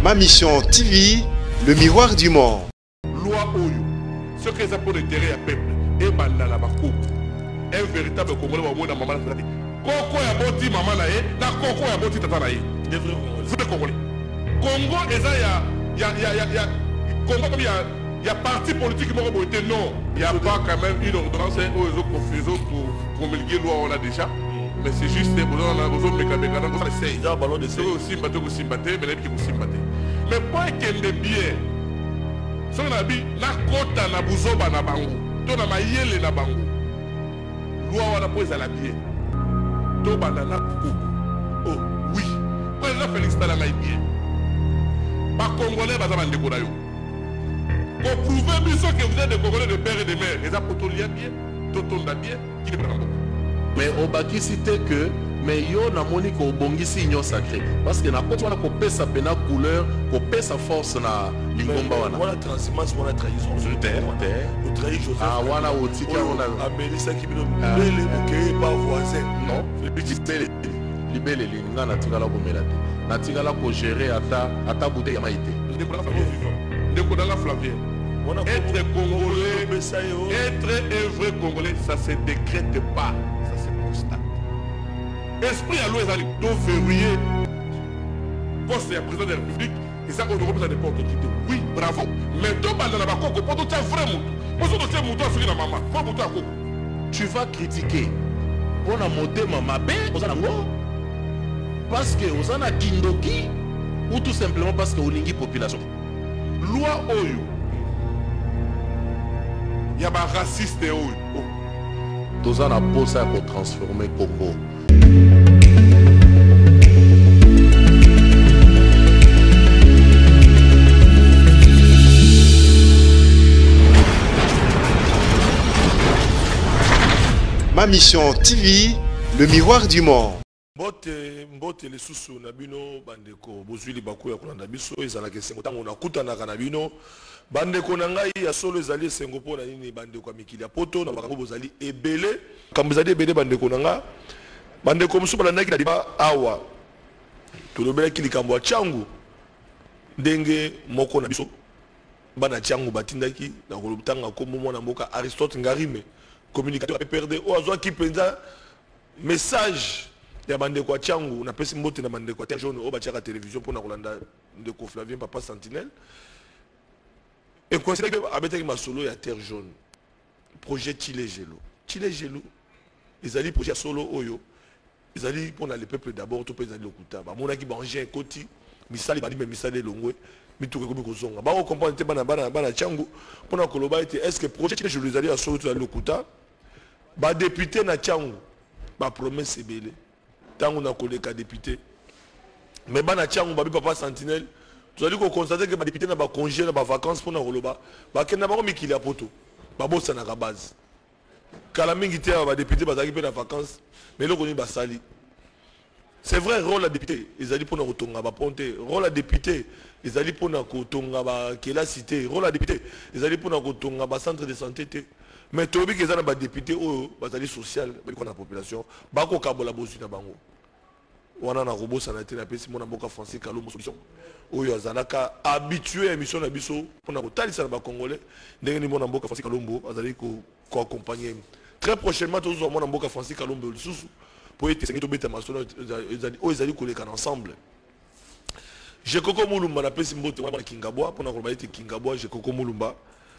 Ma mission TV, le miroir du monde. Loi Oyo, ce que ça pour l'intérêt à peuple, et bandana bako. Un véritable Congolais va mourir dans maman la Koko ya boti maman na ye, na Koko ya boti tata na ye. Vrai Congolais. Congo Congo comme il y a parti politique qui m'ont voté non. Il n'y a pas quand même une ordonnance aux pour promulguer loi on a déjà. Mais c'est juste pour nous on a besoin de mécanismes on essaye. Il y a un ballon de c'est aussi sympathé mais les qui vous sympathé. Mais pas qu'elle est bien. Si on a dit la kota na buzoba na bango, to na mayele na bango. Loi on a posé à la bien. To banana koko. Oh oui. Quand la Félix Tala na bien. Pas congolais baza bandeko na yo. Pour prouver bien que vous êtes des Congolais de père et de mère, les apôtres bien, totonda bien, qui ne prend pas. Mais au baki cité que mais yo na moni ko bongisi union sacrée parce que na koti wana ko pesa pena couleur ko pesa force na lingomba wana wana transhumance wana trahison sur terre au trahi Joseph ah wana otika wana amelisa kibino bele bokeye pas voisin non le petit libele linga na tikala ko melate na tikala ko gérer ata bouteille ya maïté ndeko dans la Flavien. Être Congolais, être un vrai Congolais, ça se décrète pas, ça se constate. Esprit à l'ouest, donc verrouillé, poste à président de la République, et ça, on ne représente pas autorité. Oui, bravo. Mais tout le monde n'a pas compris, pour tout un vrai mouton. Pour tout un mouton, c'est la maman. Pour mouton à quoi? Tu vas critiquer. On a monté ma belle, on a parce que on a Kindoki, ou tout simplement parce que on a population. Loi Oyo. Il y a des racistes Oyo. Tous en a posé pour transformer Congo. Ma mission TV, le miroir du monde. Mbote les sous na bino bandeko bozwili bakuya kolanda biso ezalaka esengo ntango nakutanaka na bino bandeko na ngai ya solo ezali esengo mpo na nini bandeko ya mikili ya poto na makambo bozali ebele makambo ezali ebele bandeko na nga bandeko mosusu balandaki na diba awa tolobelaki likambo ya tiangu ndenge moko na biso bana tiangu batindaki na kolobutanga kombo mwana mboka Aristote Ngarime communicateur PPRD o azwaki mpenza message ya bandeko tiangu na pesi mbote na bandeko terre jaune o batiaka télévision pour na kolanda ndeko Flavien papa Sentinelle et considère que abetaki masolo ya terre jaune projet Chile Gelo ezali projet solo oyo ezali pour le peuple d'abord to pesa lokuta ba monaki ba engin koti misali badi me misali longwe mituke komi kozonga ba ko comprendre te bana tiangu pour na koloba ete est-ce que projet Chile Gelo ezali ya solo to lokuta ba député na tiangu ba promesse ebele tango na koleka député mais bana tiangu babi papa Sentinelle tu as dit qu'on constate que les députés n'ont pas congé dans les vacances pour nous roloba bah qu'elle n'a pas mis qu'il y a poto bah bon ça n'a pas base kalaming était à député bah s'occuper dans vacances mais là on est basali c'est vrai rôle à député ils allaient pour nous retourner bah ponte rôle à député ils allaient pour nous retourner bah quelle la cité rôle à député ils allaient pour nous retourner bah centre de santé mais tu as vu qu'ils ont bah député oh bah allés social bah qu'on a population bah qu'on kabola bosu na bango wana na robot sanité na pesi mona mboka français Kalombo solution oyo azalaka habitué à mission na biso pona kotalisa na ba congolais ndenge ni mona mboka français Kalombo azali ko accompagner très prochainement tous mona mboka français Kalombo lisusu pour être sengi to beta masolo ezali koleka ensemble je koko mulumba na pesi mbote wana Kingabwa pona ko ba ete Kingabwa je koko mulumba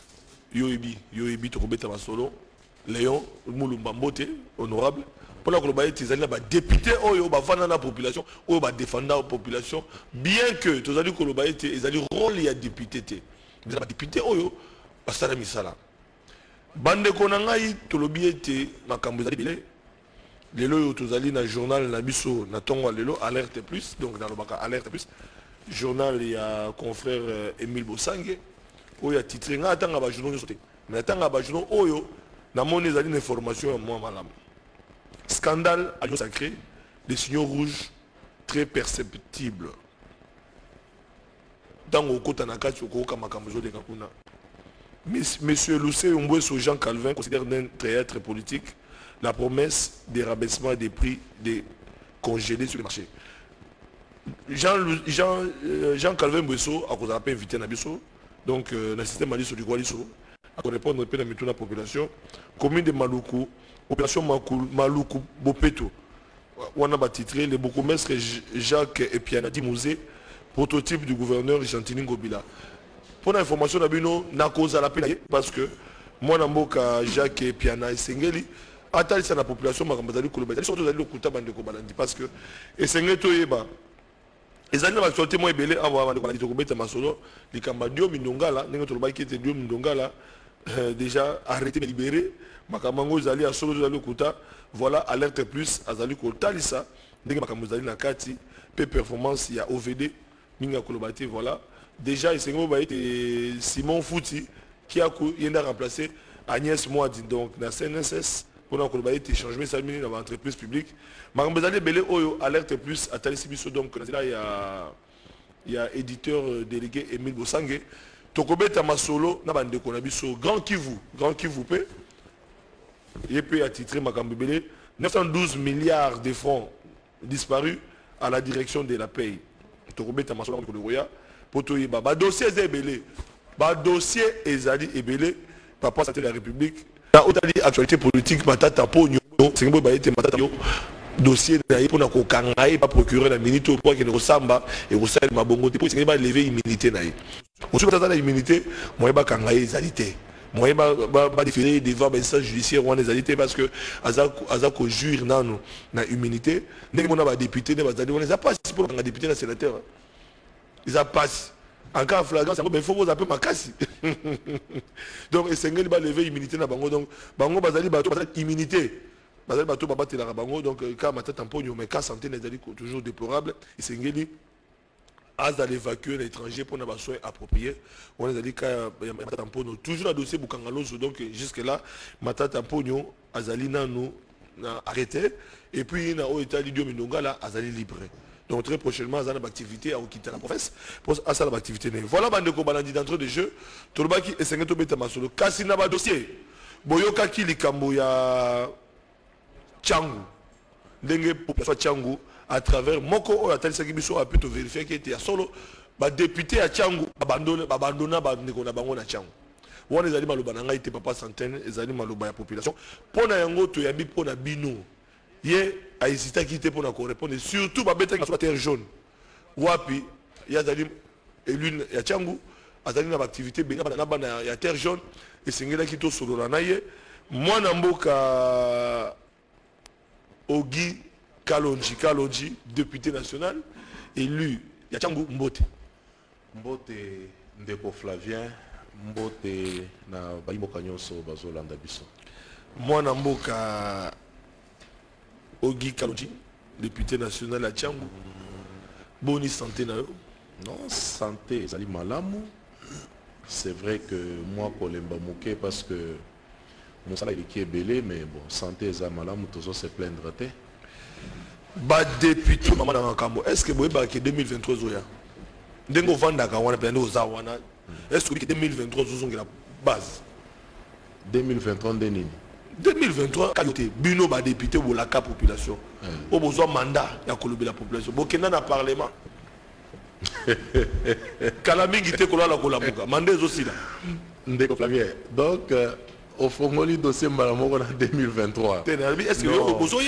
yoebi to beta masolo Léon mulumba mbote honorable pour la globalité, ils allaient député oyo bavana na population oyo ba défendre la population bien que tous allez globalité ils allaient rôle ya député té mais ba député oyo basala misala bande konangai tolobi été makambo ezali bile lelo yo tous allez na journal na biso na tongo lelo alerte plus donc dans le baka alerte plus journal ya confrère Émile Bosangue oyo a titré nga tanga ba journaux soté mais tanga ba journaux oyo na moni ezali une information moi malam. Scandale à l'eau sacré, des signaux rouges très perceptibles. Dans le côté de Monsieur Lucé Umbweso Jean Calvin considère d'un traître politique la promesse des rabaissements des prix des congélés sur le marché. Jean Calvin Bouesso a cause pas invité Nabiso. Donc le système Aliso du Gualiso à répondre à la population. Commune de Maluku, opération Maluku Bopeto. On a titré le bourgmestre Jacques Epianadi Mouzé, prototype du gouverneur Gentini Ngobila. Pour l'information, na cause à la peine parce que moi Namboka Jacques Epiana et Sengeli attendent la population Marambazali Kolobazali surtout dans le Kouta Bandeko Balandi parce que et Sengeli Toyeba les années d'actualité moi belé avant de commettre ma solo les Kambadio Mindongala n'est notre bail qui était Dio Mindongala déjà arrêté de libérer Makamango Zali à solo dans le Kouta voilà alerte plus Azali Kouta Lisa n'est Makamango Zali na Kati peu performance il y a OVD Minga Kolobati voilà déjà et Simon Fouti qui a remplacé Agnès Moadi donc dans CNSS pour le changement dans l'entreprise publique. Marambazali Belé Oyo alerte plus à Talisibiso donc là il y a éditeur délégué Emile Bossangé. Tokobeta Masolo na bande konabiso Grand Kivu P. Il peut attitrer Makambebele 912 milliards de francs disparus à la direction de la paye. Tokobeta Masolo pour le Roya. Ba dossier Zébélé. Ba dossier Ezali Ebélé. Papa Santé de la République. La haute actualité politique, Matata Pogno. C'est un peu Matata dossier pour na kokangaye pas procurer la minute pour que ne ressemble et ressemble ma bongo pour que pas lever immunité naï. On se la immunité, moi ba kangaye ezalité. Moi ba déférer devant l'instance judiciaire ou les alité parce que azako jure nano na immunité, dès qu'on a ba député ne ba zali on les a pas pour un député na sénateur. Ils a passé en cas de flagrance, il faut vous appeler ma casse. Donc, il va lever l'immunité dans Bango. Donc, Bango Bazali Bato, immunité. Bazali Bato, Babate la Bango. Donc, quand ma tête en pogne, mais cas santé n'est toujours déplorable. Et Sengeli a d'évacuer l'étranger pour avoir soins appropriés. On a dit que ma tête en pogne, toujours un dossier Bukangaloso. Donc, jusque-là, ma tête en pogne, Azali nous arrêté. Et puis, il y a un état d'idiot Mindonga, là, Azali libre. Donc très prochainement, il y a une activité à quitter la province pour ça l'activité. Voilà Bandeko Balandi d'entrée de jeu. Tolbaki et Sengeto Betamasolo. Kasi na ba dossier. Boyoka ki likambo ya Tchangu. Ndenge population Tchangu à travers Moko o atali sakibiso a pu vérifier qu'il était à solo ba député à Tchangu abandonna Bandeko na bango na Tchangu. Wana ezali maloba na ngai te papa centaine ezali maloba ya population. Pona yango to yambi pona bino. Hier, a hésité à quitter pour répondre. Surtout, ma bête sur la terre jaune. Wapi, il y a des élus, il y a Tchangu, il y a des activités, il y a terre jaune, et c'est là qui est sur le ranaye. Moi, Namboka Ogi Kalonji, député national, élu, il y a Tchangu Mbote. Mbote Ndeko Flavien, Mbote na Baïmoka Nyonso, Bazolanda Biso. Moi, Namboka Ogi Kalonji, député national à Tchangu. Boni santé na yo? Non, santé, Zali Malamu. C'est vrai que moi, Kolemba Mouké, parce que mon salaire est belé, mais bon, santé, Zali Malamu, toujours se plaindre. Ba député, maman dans Makambo, est-ce que vous avez 2023 Zoya? Dengo Vandaka, on a plein de Zawana. Est-ce que 2023 Zoya la base? 2023 Denini. 2023, qualité, Bino va député ou la population. Au besoin mandat, il y a que la population. Bokena na parlement. Kalaming était la Kolabuka. Mandez aussi là. Donc, au fond, le dossier Malamoko en 2023. Est-ce que vous besoin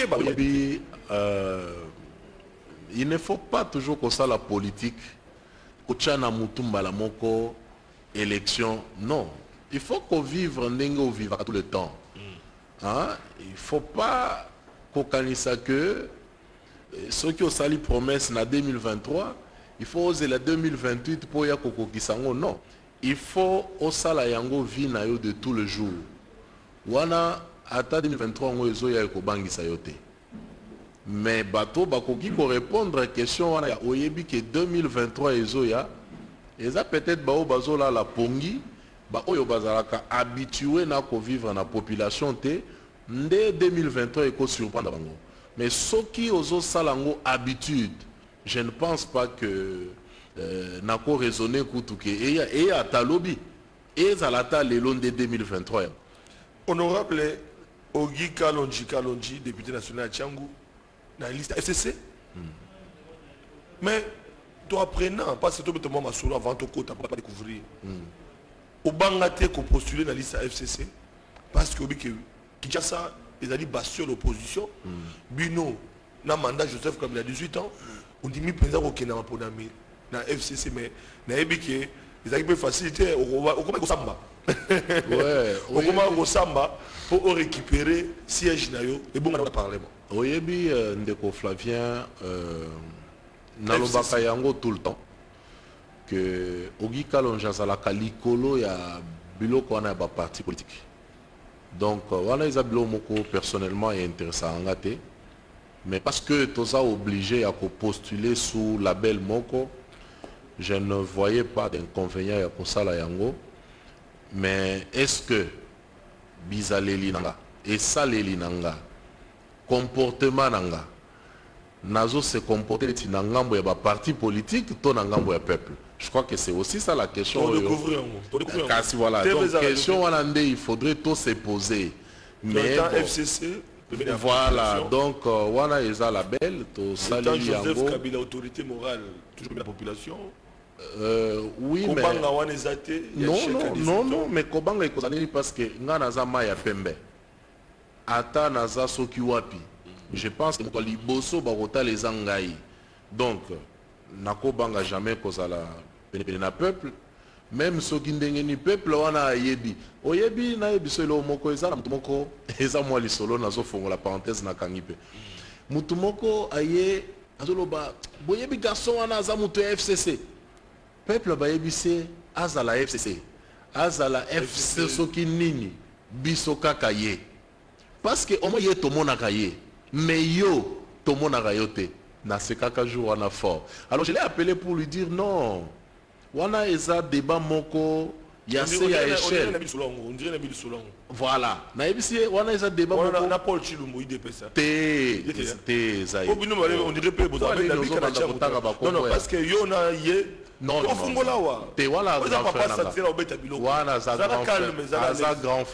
il ne faut pas toujours que ça la politique. Kochana Moutoum Malamoko, élection. Non. Il faut qu'on vive en Nengo vivre tout le temps. Hein? Il ne faut pas qu'on ça que ceux qui ont sali promesse en 2023, il faut oser la 2028 pour y avoir non. Il faut oser la yango vie de tous les jours. Wana ata 2023 on ozo ya ko bangi sayote. Mais bateau bakoki ko répondre à question wana ya oyebi que 2023 ezo ya eza peut-être bao bazola la pongi ba oyo bazalaka habitué na ko vivre na population te ndé 2023 eko surprendre bango. Mais ceux qui ozo salango habitude, je ne pense pas que nako raisonner kutuke et ya talobi et zalata le long de 2023. Honorable Ogi Kalonji, député national à Tchangu, dans la liste FCC. Mais toi apprenant, parce que toi ma solo avant ton côté, tu pas découvrir. Au bangate qu'on postulé dans la liste FCC, parce que Kinshasa, ils ont dit bastion l'opposition. Bino, na mandat Joseph comme il a 18 ans, on dit mi président au Kenya pour dans FCC, mais na ebike ils ont facilité au comment samba. Ouais, au samba pour récupérer siège nayo et bon dans le parlement. Oyebi ndeko Flavien nalobaka yango tout le temps que Ogi Kalonji azalaka likolo ya biloko wana ba parti politique. Donc wana eza biloko moko personnellement est intéressant nga te, mais parce que toza obligé à postuler sous label moko, je ne voyais pas d'inconvénient ya kosala yango. Mais est-ce que bizaleli nanga et saleli nanga comportement nanga nazo se comporter ti nangambo ya ba parti politique to nangambo ya peuple? Je crois que c'est aussi ça la question. Kasi voilà, donc question wana il faudrait tout se poser. Mais bon, FCC voilà, donc wana eza la belle to saleli yango. Joseph Kabila autorité morale toujours la population. Oui, mais non, mais Kobanga est parce que Nganaza Maya Pembe, Ata Naza Soki Wapi. Je pense que Liboso Barota les Angaï. Donc, Nakobanga jamais Kozala Penepena peuple, même Soki Ndengeni peuple, Wana Yebi. Oyebi, Nayebi Solo Moko, Eza Mutumoko, Eza Mwali Solo, Nazo Fongo, la parenthèse Nakangipe. Mutumoko, Aye, Azoloba, Boyebi Garçon, Wana Zamuto FCC. Peuple bayebise azala FCC, azala FC soki nini bisoka kaye. Parce que omo ye tomona kaye, mais yo tomona kayote na se kaka jour wana fort. Alors je l'ai appelé pour lui dire non. Wana eza débat moko ya se ya échelle. On dirait la ville Solongo. Voilà. Na ebisi wana eza débat moko. Na Paul Chilumbo IDP ça. Te zaï. On dirait pas vous avez la vie non non parce que yo na ye non, te wala grand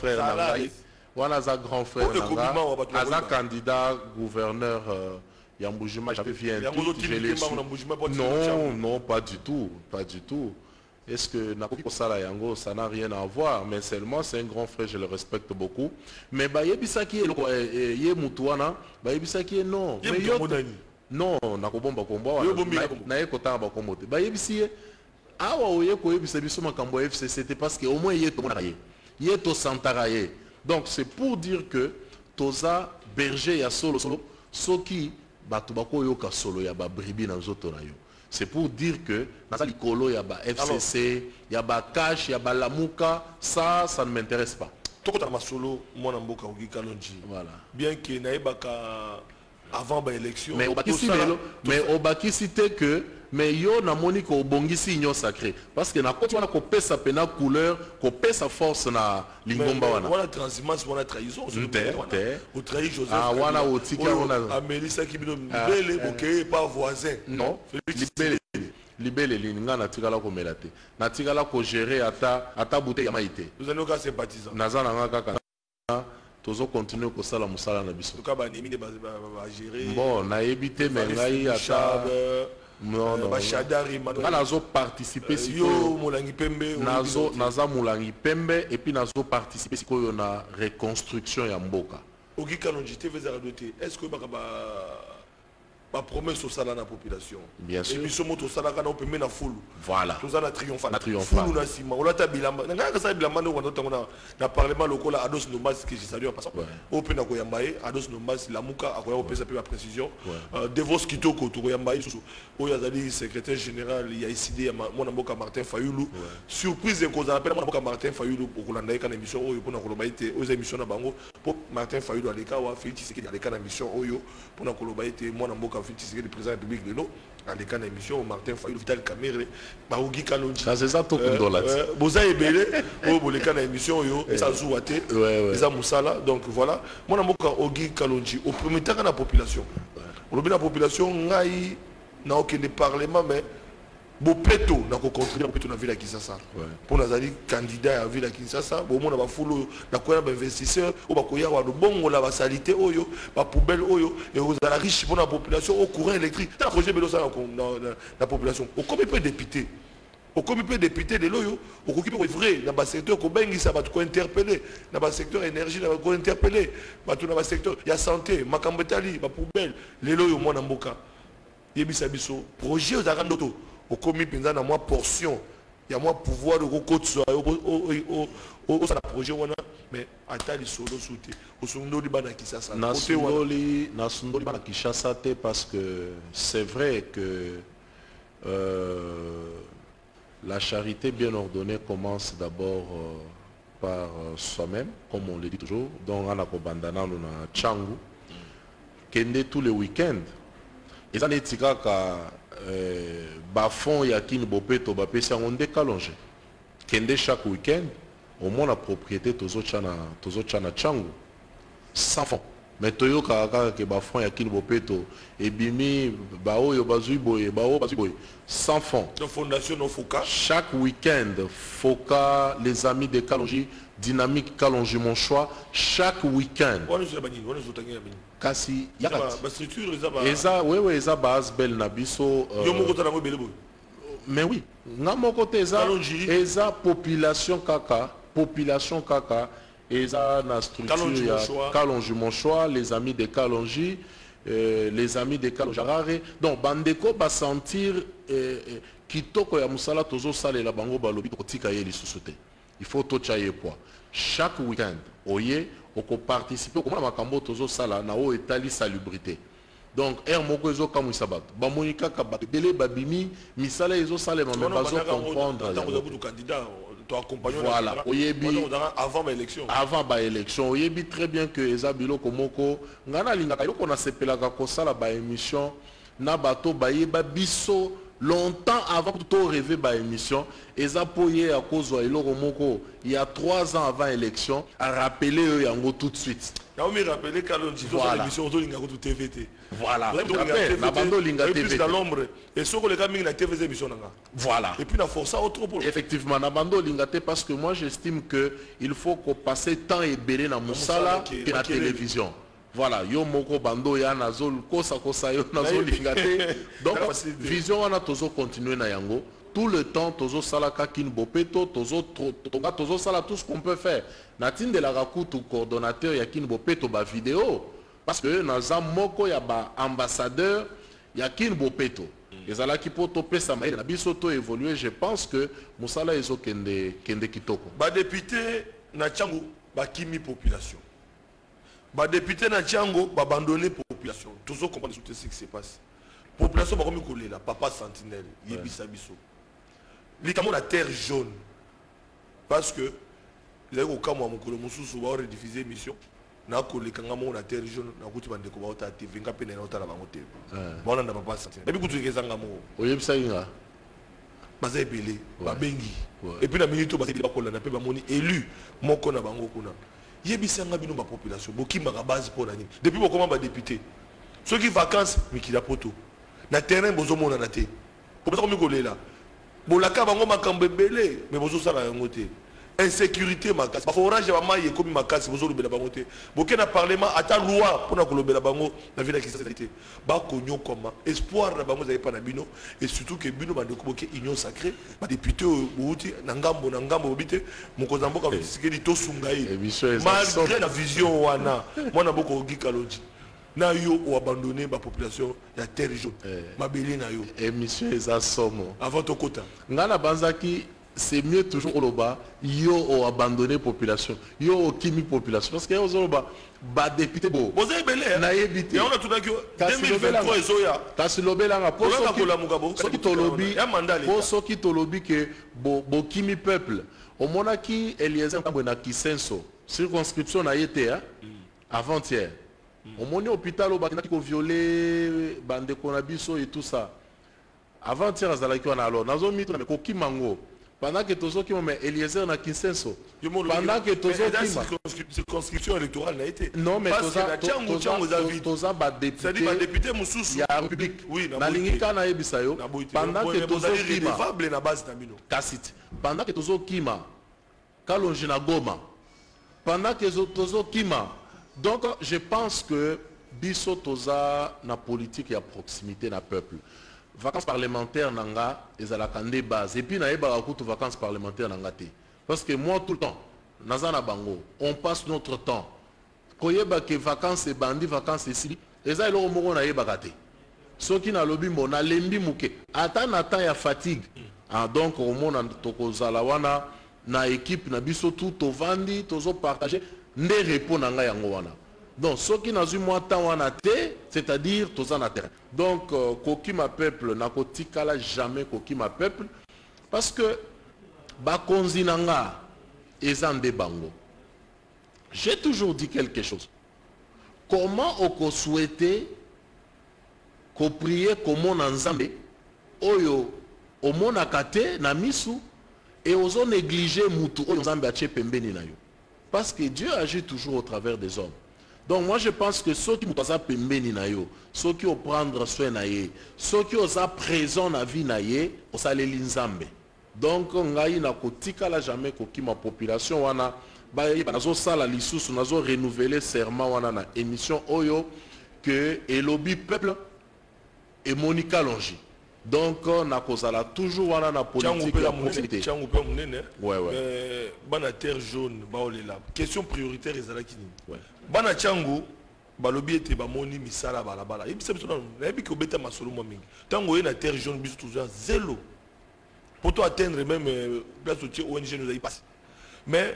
frère Aza candidat gouverneur Yamboujima, j'avais vu un truc, non, pas du tout. Est-ce que Yango, ça n'a rien à voir, mais seulement c'est un grand frère, je le respecte beaucoup. Mais Bayebisaki est Moutouana, Bayebisaki est non. Non, nakobomba kombo na ekota ba komote ba yebisi awa oye ko yebisa biso makambo FC, c'était parce que au moins yeto monaye yeto santaraye. Donc c'est pour dire que toza berger ya solo soki batu bako yoka solo ya ba bribi na nzoto na yo. C'est pour dire que dans likolo ya ba FCC, ya ba cash, ya ba lamuka, ça ne m'intéresse pas. Tokota ma solo mona mboka Ogi Kalonji. Voilà. Bien que naibaka avant l'élection, mais au baki cité que mais yo na monique au bongisi union sacré parce que na côté wana ko pesa pena couleur ko pesa force na lingomba wana wana transhumance wana trahison au trahi Joseph ah wana otika wana Amelisa Kibino bele bokeye pas voisin non libele linga na tikala ko melate na tikala ko gérer ata bouteille ya maïté vous allez aucun sympathisant nazana nga kaka tozo continuer ko sala musala na biso ka ba nimi ba gérer bon na ebité mais ngai ata non nazo participer yo Molangi Pembe naza Molangi Pembe et puis nazo participer sikoyo na reconstruction ya mboka Ogi Kalonji te vezara doté est-ce que ba promesse au salaire de la population. Bien sûr. Et puis ce mot au salaire quand on peut mettre na foule. Voilà. Tout ça na triomphal. Foule na sima. On a ta bilamba. Nga ka sa bilamba no on na parlement local Ados Nombas que je salue en passant. Au pe na ko yambaye Ados Nombas la muka akoya au pesa pe la précision. Devos Kitoko to yambaye so. O yazali secrétaire général il y a ici ya mona mboka Martin Fayulu. Surprise ko za appelle mona mboka Martin Fayulu ko kolanda ka na émission oyo pona ko lobaite aux émissions na bango pour Martin Fayulu aleka wa Félix Tshisekedi aleka na émission oyo pona ko lobaite mona mboka le président de la République de l'eau à l'écran d'émission Martin Fayulu Vital Kamere Ogi Kalonji ça c'est ça tout pour dollar boza ebele au l'écran d'émission yo ça zouate ça musala donc voilà moi na Ogi Kalonji au premier temps la population au la population ngai na aucun parlement mais Bopeto na ko contribuer Bopeto na ville à Kinshasa pour nazali candidat à ville à Kinshasa bo mona ba fulo na ko ya ba investisseur ou ba ko ya wa bongo la ba salité oyo ba poubelle oyo et vous la riche pour la population au courant électrique ta projet belo ça la population au comme peut député au comme peut député de loyo au qui peut vrai dans ba secteur ko bengi ça ba ko interpeller dans ba secteur énergie na ko interpeller ba tout dans ba secteur ya santé makambetali ba poubelle les loyo mona mboka yebisa biso projet aux arandoto au commis pendant dans moi portion il y a moi pouvoir de recourir au ça projet on a mais atali solo souté au sondoli bana Kinshasa na sondoli bana Kinshasa parce que c'est vrai que la charité bien ordonnée commence d'abord par soi-même comme on le dit toujours donc on a kobandana na changu kende tous les week-ends et ça n'est pas bafon ya kini bopeto bapesi yango nde kalonge kende chaque week-end au moins la propriété tozo chana changu sans fond mais toyoka kaka ke bafon ya kini bopeto ebimi baoyo bazui boye bao bazui boye sans fond de fondation no foka chaque week-end foka les amis de Kalonji dynamique Kalonji mon choix chaque week-end kasi eza wewe eza base belle na biso mais oui na moko te eza population kaka eza na structure ya Kalonji mon choix les amis de Kalonji les amis de Kalonji rare donc bandeko ba sentir kitoko ya musala tozo salela bango balobi kotika ye lisusu te il faut to chaye poa chaque week-end oye oko participer comme makambo tozo sala na o etali salubrité donc moko ezo kamwisa bato bamonika ka bato dele babimi misala ezo sala mais bazo comprendre voilà oyebi avant ba élection oyebi très bien que eza biloko moko ngana lingaka yoko na sepelaka ko sala ba émission na bato bayeba biso longtemps avant tout rêver ba émission eza poye à cause de eloko moko il y a 3 ans avant élection à rappeler yango tout de suite na on me rappeler Kalonji dans l'émission to linga ko TVT voilà na bando linga TVT plus dans l'ombre et ce que les gamins na TVT émission nanga voilà et puis na force autre pour effectivement na bando linga te parce que moi j'estime que il faut qu'on passe temps et belé na musala et na télévision. Voilà, yo moko bando ya nazol kosa yo nazol lingate. Donc vision wana tozo continuer na yango tout le temps tozo sala kakin bopeto tozo sala tout ce qu'on peut faire. Natine de la rakutu coordonnateur ya kin bopeto ba vidéo parce que naza moko ya ba ambassadeur ya kin bopeto. Ezala ki poto pesa maile na biso to évoluer je pense que musala ezo kende kitoko. Ba député na changu ba kimi population. Ba député na Tchango ba abandonner population toujours comprendre ce qui se passe population ba komi kolela papa sentinelle yebisa biso likamo la terre jaune parce que les ko kamwa mukolo mususu ba rediffuser émission na koleka ngamo na terre jaune na kuti bande ko ba ota TV ngape na ota la bango TV bona na papa sentinelle ebi kutu keza ngamo oyebisa inga baza ebele ba bengi et puis na minute ba ba kolana pe ba moni élu moko na bango kuna yebisanga bino ba population bokimaka base pour nani depuis bokoma ba député ceux qui vacances mikila poto na terrain bozomona na te popesa komi kolela bolaka bango makambo ebele mais bozosala yango te insécurité makasi baforage ya bamai ekomi makasi bozolobela bango te boke na parlement ata loi mpona kolobela bango na ville ya Kinshasa te bakonyokoma espoir na bango ezali pa na bino et surtout que bino bandeko boke union sacrée badéputé bouti na ngambo bobi te mokonzi ya mboka sikeli tosunga ye malgré la vision wana mwana boko ogi Kalonji na yo oabandonné ba population ya terre jaune mabele na yo émission eza somo avant tokota ngana banzaki c'est mieux toujours au bas yo o abandonné population yo o kimi population parce que yo zoloba ba député bo boze belé na yebité ya on a tout dans 2023 ezoya kasi lobela nga pour soki tolobi pour soki tolobi que bo kimi peuple au monaki Eliezer Mbona Kisenso circonscription na yete avant-hier au moni hôpital au bakina ko violer bande konabiso et tout ça avant-hier azalaki wana alors nazo mito na ko kimango pendant que tozo kima mais Eliezer na Kinsenso pendant que tozo kima circonscription électorale n'a été non mais toza ba député c'est-à-dire ba député mususu ya République oui na lingika na yebisa yo pendant que tozo kima na base na bino kasiti pendant que tozo kima Kalonji na Goma pendant que tozo kima donc je pense que biso toza na politique ya proximité na peuple. Vacances parlementaires nanga ezalaka nde base et puis na yeba kutu vacances parlementaires nanga te parce que moi tout le temps nazana bango on passe notre temps koyeba que vacances et bandi vacances ici eza eloko moko na yeba te soki na lobi mo na lembi muke ata na temps ya fatigue donc au mona tokozala wana na équipe na biso tout tovandi tozo partager nde repos nanga yango wana. Donc, ce qui n'a eu moins temps en athée, c'est-à-dire tous en terrain. Donc, Kokima peuple n'a kotikala jamais Kokima peuple, parce que Bakonzi nanga ezande bango. J'ai toujours dit quelque chose. Comment on souhaitait qu'on prie comme on ensemble, oyo omo nakate na misu et ozo négliger mutu oyo nzambe ache pembeni na yo. Parce que Dieu agit toujours au travers des hommes. Donc moi je pense que ceux qui ont pembeni na yo, ceux qui ont prendre soin na ye, ceux qui ont présent na vie na ye, on s'allait l'inzambe. Donc ngai na kotika la jamais koki ma population wana ba nazo sala lisusu nazo renouveler serment wana na émission oyo que elobi peuple et Monica Longi. Donc on a kozala toujours wana na politique la proximité. Ouais ouais. Bana terre jaune baolela. Question prioritaire ezalaki nini? Ouais. Bana Tchangu balobi ete bamoni misala balabala. Yebisa biso na yebi ko beta masolo mo mingi. Tango ye na terre jaune biso toujours zéro. Pour toi atteindre même place où ONG nous a y passé. Mais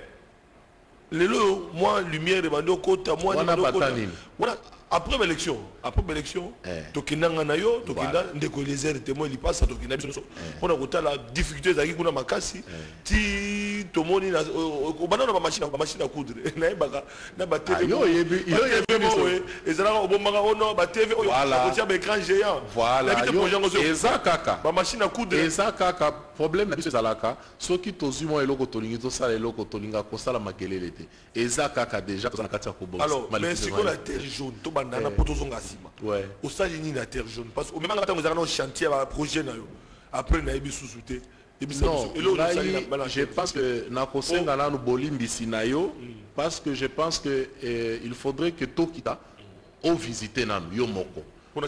lelo moi lumière de bando kota moi voilà après l'élection tokinanga na yo tokinda ndeko les airs témoin li passe tokinda biso on a kota la difficulté zaki kuna makasi ti tomoni na banana ba machine à coudre na ebaka na ba TV yo yebi ezala obombanga ono ba TV oyo ko ba écran géant voilà eza kaka ba machine à coudre eza kaka problème na biso ezalaka soki tozimo eloko tolingi to sala eloko tolinga ko sala makelele te eza kaka déjà to na kati ya kobox alors mais c'est quoi la terre jaune to bandana poto zonga sima ouais au sali ni la terre jaune parce que même quand vous avez un chantier à projet na yo après na yebi sous-souté non je pense que na kosenga na no bolimbisi na yo parce que je pense que il faudrait que Tokita au visiter na yo moko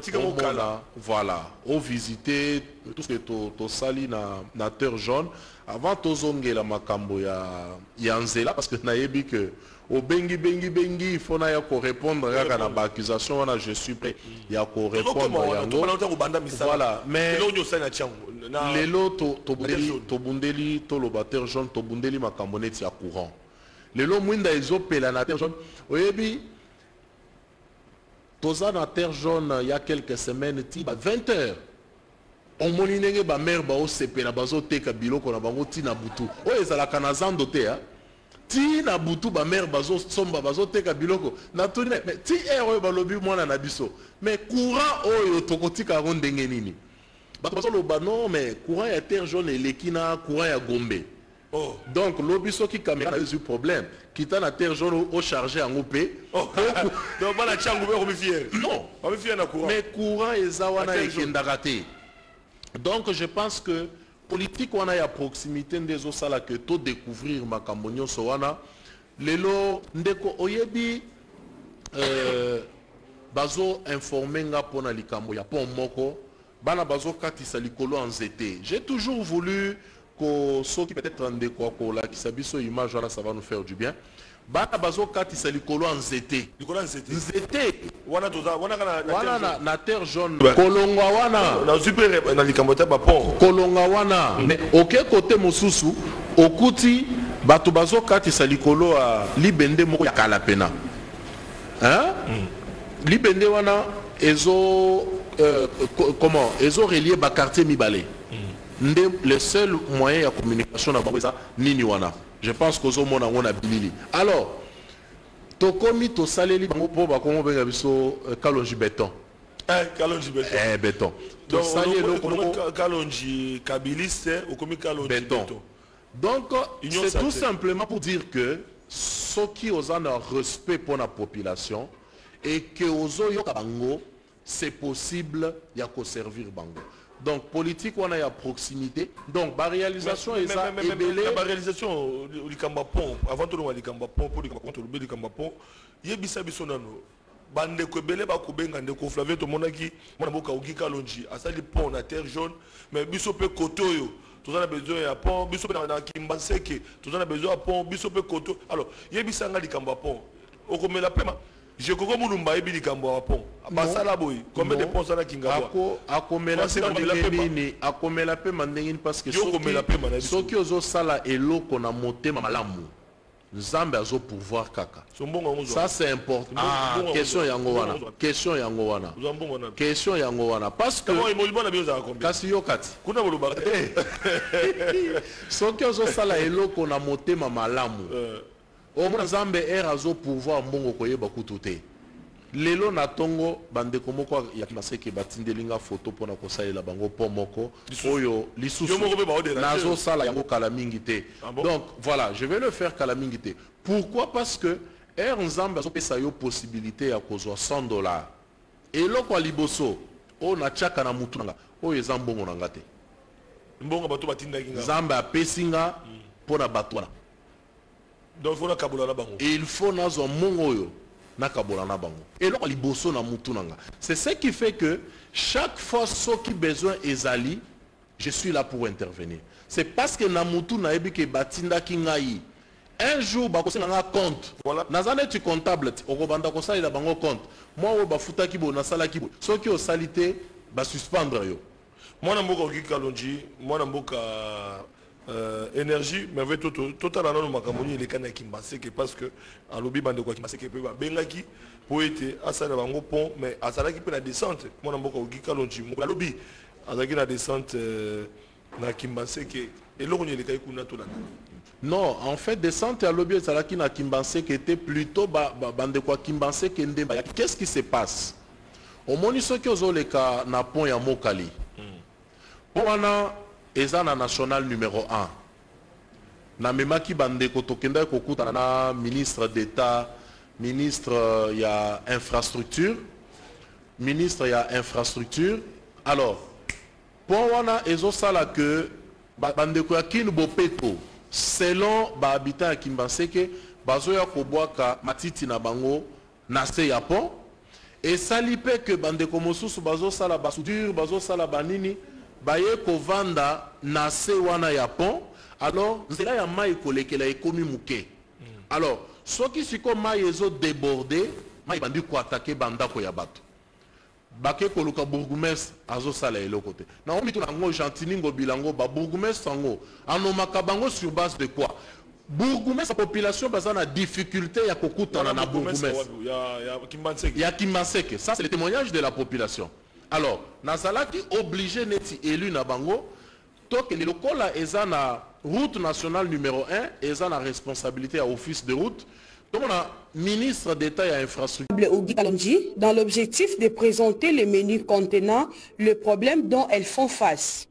voilà au visiter tout ce que to sali na terre jaune avant tozongela makambo ya nzela parce que na yebi que au bengi il faut na ya ko répondre à la accusation wana je suis prêt ya ko répondre yango voilà mais lelo to bundeli to lo terre jaune to bundeli makambo neti ya courant lelo mwinda ezopela na terre jaune oyebi toza na terre jaune il y a quelques semaines ti ba 20 heures on moni ndenge ba mère ba osepela bazoteka biloko na bango ti na butu oyo ezalaka na zando te ti na butu ba mère bazosomba bazoteka biloko na toni mais ti oyo balobi mwana na biso mais courant oyo tokotika ngo ndenge nini bato bazoloba non mais courant ya terre jaune eleki na courant ya Gombe. Oh. Donc l'obiso qui caméra a eu problème qui t'a na terre jaune au chargé en OP donc bana changu be fier non ba fier na courant mais courant ezawana ekendakate. Donc je pense que politique wana ya proximité ndezo sala que to découvrir makambo nyonso wana lelo ndeko oyebi bazo informer nga pona likambo ya pont moko bana bazo katisa likolo en zété. J'ai toujours voulu que ceux qui peut-être ndeko akola ki sabiso image wana ça va nous faire du bien. Bana bazo katisa likolo en zété. Likolo en zété. Zété wana toza wana na terre jaune. Kolonga wana na super na likambo ta ba pont. Kolonga wana mais aucun côté mosusu okuti bato bazo katisa likolo a libende moko ya kala pena. Hein? Libende wana ezo comment ezo relier ba quartier mibale. Le seul moyen de communication c'est nini wana. Je pense que zo mona ngona bilili. Alors tokomi to saleli bango po ba komo benga biso Kalonji béton. Kalonji béton. Béton. To saleli Kalonji kabiliste ou komi Kalonji béton. Donc, c'est tout simplement pour dire que ceux qui ont un respect pour la population et que c'est possible de servir Bango. Donc, politique, on a la proximité. Donc, la réalisation est ça. La réalisation, avant tout le monde, pour le il y a bande ko belé ba ko benga ndeko Flavien to monaki mona boka ogika lonji asali pont na terre jaune mais biso pe kotoyo tous on a besoin ya pont biso pe na Kimbaseke tous on a besoin ya pont biso pe koto alors yebisa nga likamba pont okomela pema je koko mulumba yebi likamba pont basala boy combien de ponts ça na Kingawa akomela pema ndengini parce que soki ozo sala eloko na motema malamu Nzambe azo pouvoir kaka. Ça c'est important. Ah, question yangowana. Question yangowana. Question yangowana. Parce que kasi yokati. Kuna boluba. Soki ozo sala eloko na motema malamu. Omo Nzambe azo pouvoir mbongo koyeba kututé. Lelo na tongo bande komoko ya Kimbaseke batindelinga photo pona kosalela bango pomoko oyo lisusu nazo sala yango kala mingi te. Donc voilà, je vais le faire kala mingi te. Pourquoi? Parce que Nzambe azopesa yo possibilité ya kozwa $100 eloko liboso o na chaka na mutu nanga oyo eza mbongo nanga te. Mbongo bato batindaki nga Nzambe apesinga pona bato wana. Donc il faut na kabola na bango. Il faut nazo mbongo oyo nakabola bango. Et là, liboso na mutu nanga. C'est ce qui fait que chaque fois ceux qui besoin ezali, je suis là pour intervenir. C'est parce que na mutu na ebi ke batinda kingai. Un jour ba kosenga nga compte. Voilà. Nazane tu comptable, okobanda ko sala bango compte. Moi o ba futa kibo na sala kibo. Ceux qui au salité ba suspendre yo. Moi na mboka okika lonji, moi na mboka énergie mais avec total anano makamoni les kana Kimbaseke parce que en lobby bande quoi Kimbaseke peut bengaki pour être asala bango pont mais asala qui peut la descente moi na mboka ogika lonji mo lobby azaki la descente na Kimbaseke et là on est les kai kuna to la. Non, en fait descente à lobby asala qui na Kimbaseke était plutôt bande quoi Kimbaseke ndemba. Qu'est-ce qui se passe? Au moni ceux qui ont les cas na pont ya Mokali. Wana eza na national numéro 1. Na memaki bande kotokenda kokuta na ministre d'État, ministre ya infrastructure, ministre ya infrastructure. Alors, pour wana ezo sala que bande ko yakini bopeto selon ba habitant ya Kimbaseke bazoya kobwaka matiti na bango na se ya pont et salipe que bande ko mosusu bazo sala basudure bazo sala banini baye kovanda na se wana ya pont alors nzela ya mai kolekela ekomi muke alors soki siko mai ezo déborder mai bandi ko attaquer bandako ya bato bake koluka bourgmestre azo sala eloko te na omi to nango Gentiningo bilango ba bourgmestre sango anomaka bango sur base de quoi? Bourgmestre population baza na difficulté ya kokutana na bourgmestre ya Kimbaseke. Ça c'est le témoignage de la population. Alors, Nazala qui obligé neti élu na bango, donc le lokola eza na route nationale numéro 1, eza na responsabilité à office de route. Donc on a ministre d'État et infrastructure. Dans l'objectif de présenter les menus contenant le problème dont elles font face.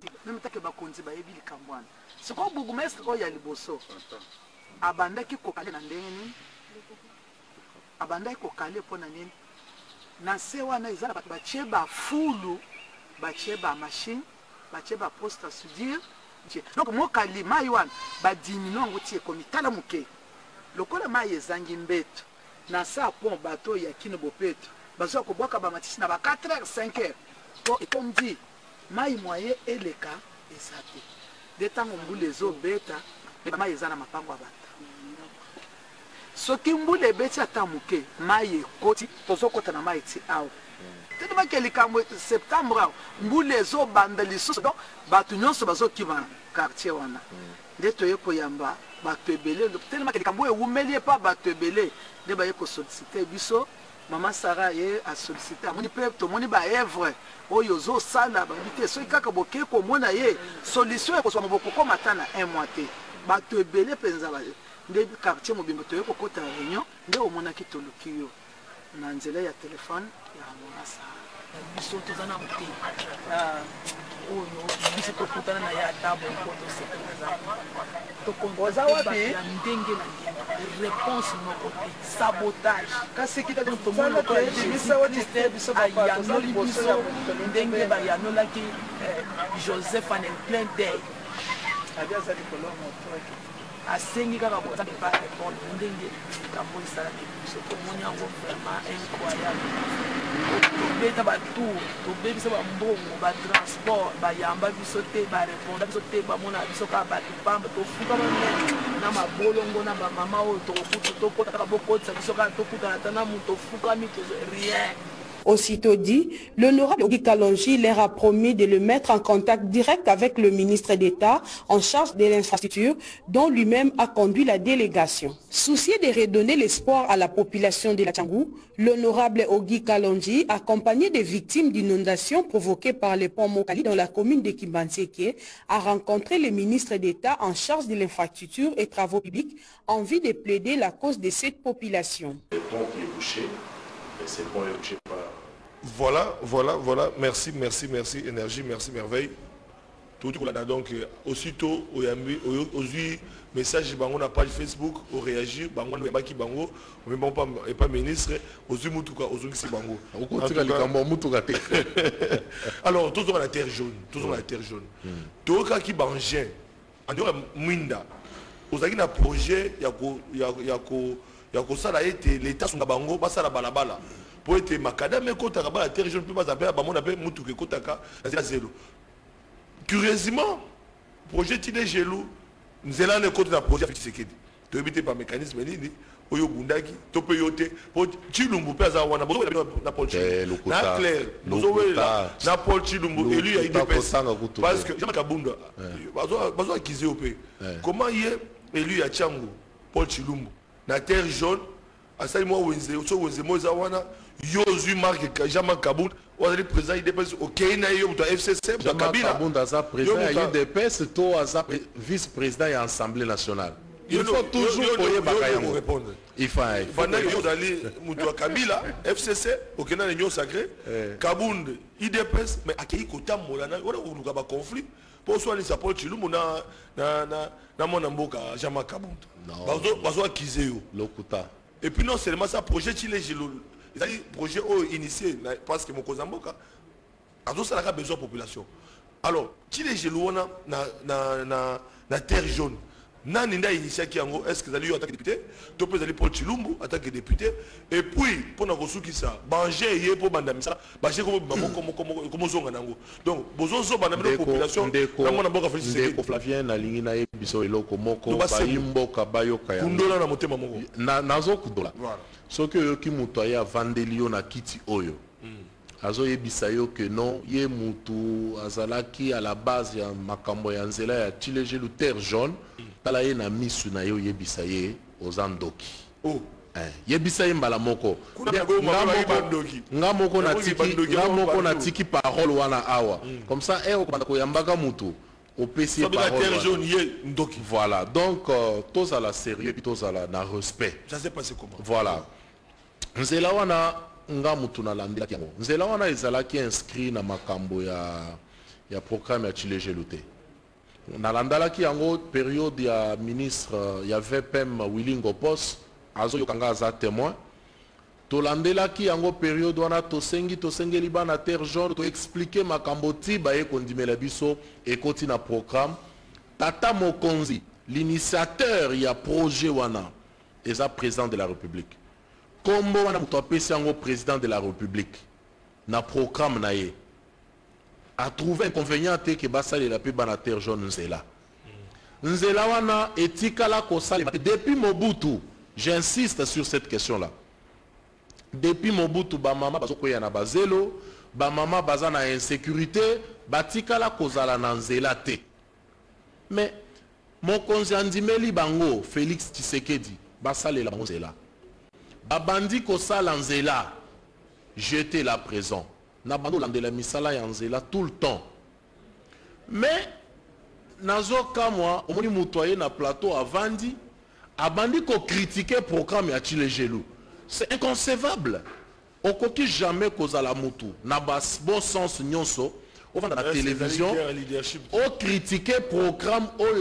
C'est quoi bourgmestre oya liboso? Abandaki kokale na ndenge abandaki kokale pona nini? Na se wana ezala bato batie ba fulu batie ba machine batie ba poste à soudure donc mokali mai wana ba diminue ngo tie komitala muke lokola mai ezangi mbeto na sa pont bato ya kino bopeto bazo ko boka ba matisi na ba 4h 5h to et comme dit mai moyen eleka esate de tango mbule zo beta mai ezana mapango abata soki mbule beti atamuke mai ekoti tozokota na mai ti awa tete bakelikambo septembre mbule ezo banda lisusu donc bato nyonso bazokima quartier wana nde toye koyamba bato ebele tete bakelikambo ewumeli epa bato ebele nde baye kosollicite biso mama Sara ye asollicite amoni mpe tomoni baevre oyo ozosala babi te soki kaka boke komona ye solution ekozwa maboko komata na 1 mois te bato ebele mpenza nde quartier mobimba toye kokota réunion nde omonaki toluki yo na nzela ya telefone ya mama Sara biso tozana muti oyo biso tokutana na ya tabo koto sepeza Oza wapi? ya ndenge na ndenge réponse moko te sabotage kasi bayanoli biso ndenge bayanolaki Joseph en plein day asengi kaka boza pas répondre ndenge likambo esalaki biso tomoni yango vraiment incroyable tobeta batour tobebisa bambongo batransport bayamba biso te bareponda biso te bamona biso kaka bato pamba tofuka banene na mabolongo na bamama oyo tokokutu tokota kaka bokotisa biso kaka tokutana ta na moto ofukami rien. Aussitôt dit, l'honorable Ogi Kalonji leur a promis de le mettre en contact direct avec le ministre d'État en charge de l'infrastructure, dont lui-même a conduit la délégation. Soucié de redonner l'espoir à la population de la Tchangou, l'honorable Ogi Kalonji, accompagné des victimes d'inondations provoquées par le pont Mokali dans la commune de Kimbanseke, a rencontré le ministre d'État en charge de l'infrastructure et travaux publics en vue de plaider la cause de cette population. Le pont qui est bouché, et ce pont est bouché par... Voilà. Merci, énergie, merci, merveille. Tout là donc, aussitôt, aujourd'hui, message dans la page Facebook, on réagit, bango ne pas bango, mais bon pas ministre, aujourd'hui mutuka, aujourd'hui c'est bango. Alors, toujours la terre jaune, Tout cas qui bangé, en dehors minda, aujourd'hui un projet, ça a été l'État sur bango, pas ça la balabala. Pour être macadam et kota la terre jaune plus pas appelé mon appel mutuke kotaka à zéro. Curieusement, projet Tide Gelou, nous allons le côté d'un projet Fisekedi. Tu éviter par mécanisme ni oyo bundaki, to peyote, pour Chilumbu pesa wana bozo na Paul Chilumbu. Na clair, bozo na Paul Chilumbu élu à IDPS. Parce que jamais kabunda. Bazo akize au pays. Comment y est élu à Tchangu Paul Chilumbu na terre jaune, à ça moi wenze, so wenze moza wana Yozu Marc Jamal Kaboun, on a président IDPS au Kenya, au FCC, au Kabila. Kaboun a président IDPS, toi as vice-président et Assemblée nationale. Il faut toujours répondre. Il faut aller au Kabila, FCC, au Kenya, l'Union sacrée, Kaboun, IDPS, mais à qui côté Molana, on a un conflit. Pour soi, il s'appelle Chilou, na mon amboka Jamal Kaboun. Bazo Kizeo. Lokuta. Et puis non seulement ça, projet Chile Gelou. C'est-à-dire projet initié parce que mon cousin Boka a besoin de population. Alors, qui les gelou na terre jaune, na ninda initié qui en est-ce que vous allez attaquer député, tu peux aller pour Chilumbu attaquer député et puis pour na kosu qui ça, manger hier pour bandamisa, bacher comme zonga nango. Donc, besoin zo bandamisa population, na mon Boka félicité. Flavien na lingi na biso eloko moko ba imboka bayoka ya. Kundola na motema moko. Nazo kudola. Voilà. Ce que qui mutoya vandelio na kiti oyo azo yebisa yo que non ye mutu azalaki à la base ya makambo ya nzela ya Chilege lu terre jaune tala ye na misu na yo yebisa ye ozandoki yebisa ye mbala moko ngamoko na tiki parole wana awa comme ça ko yambaka mutu au PC voilà donc tous à la sérieux puis tous à la respect ça s'est passé comment voilà nzela wana nga mutu na landela yango nzela wana ezalaki inscrit na makambo ya programme ya Chilege Lute na landalaki yango période ya ministre ya VPM Willy Ngopos azo yokanga za témoin to landelaki yango période wana tosengeli bana terre jaune to expliquer makambo ti ba ye kondimela biso ekoti na programme Tata Mokonzi l'initiateur ya projet wana eza président de la République. Kombo wana muto apesi yango président de la République na programme na ye a trouvé inconvénient te ke basalela pe bana terre jaune nzela wana etikala kosalela depuis Mobutu. J'insiste sur cette question là. Depuis Mobutu ba mama bazokoya na bazelo ba mama baza na insécurité batikala kozala na nzela te. Mais mokonzi andimeli bango Félix Tshisekedi basalela bango nzela babandi kosala nzela j'étais là présent na bando landela misala ya nzela tout le temps mais nazoka moi omoni mutoye na plateau avandi abandi ko critiquer programme ya Chilege Lu c'est inconcevable okoki jamais kozala mutu na bon sens nyonso au vent de la télévision au critiquer programme oyo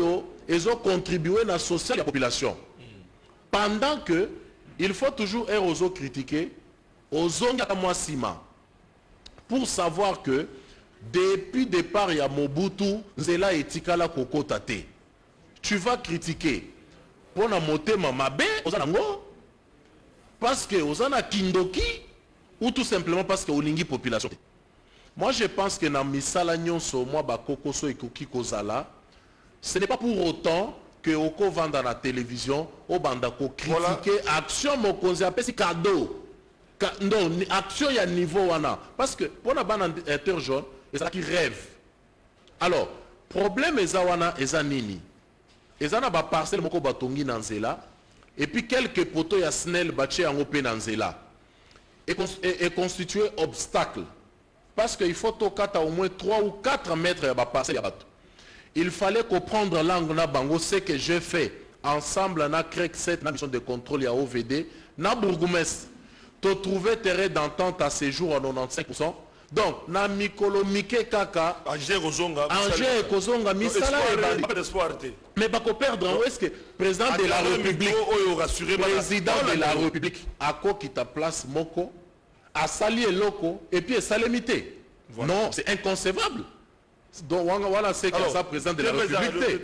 ils ont contribué à la social de la population. Pendant que, il faut toujours aux autres critiquer, aux Ongakamwasima, pour savoir que depuis le départ, il y a Mobutu, Zela et Tikala Koko Tate. Tu vas critiquer pour la montée Mamabe, parce que aux ana Kindoki, ou tout simplement parce que Olingi population. Moi, je pense que dans Misala Nyonso, moi, Bakokoso et Koki Kozala, ce n'est pas pour autant que Oko vend dans la télévision, au bandako critiquer action Mokonzi appelle c'est cadeau. Non, action il y a niveau wana. Parce que pour la bande interjaune, et ça qui rêve. Alors, problème est wana et nini. Et ça n'a pas parcelle moko batongi nanzela. Et puis quelques poteaux ya snell baché en opé nanzela. Et constituer obstacle. Parce qu'il faut au moins 3 ou 4 mètres ya parcelle ya bateau. Il fallait comprendre l'angle na bango, ce que j'ai fait ensemble na CREC 7, na mission de contrôle à OVD, na Bourgoumès, to trouver terrain d'entente à ce jour à 95%. Donc, na Mikolo Mike Kaka, Angers Kozonga, Misala, mais pas qu'on perdre, est-ce que président de la République, président de la République, à quoi qui ta place Moko, à salier loco, et puis à salémité. Non, c'est inconcevable. Donc voilà c'est que ça président de la République.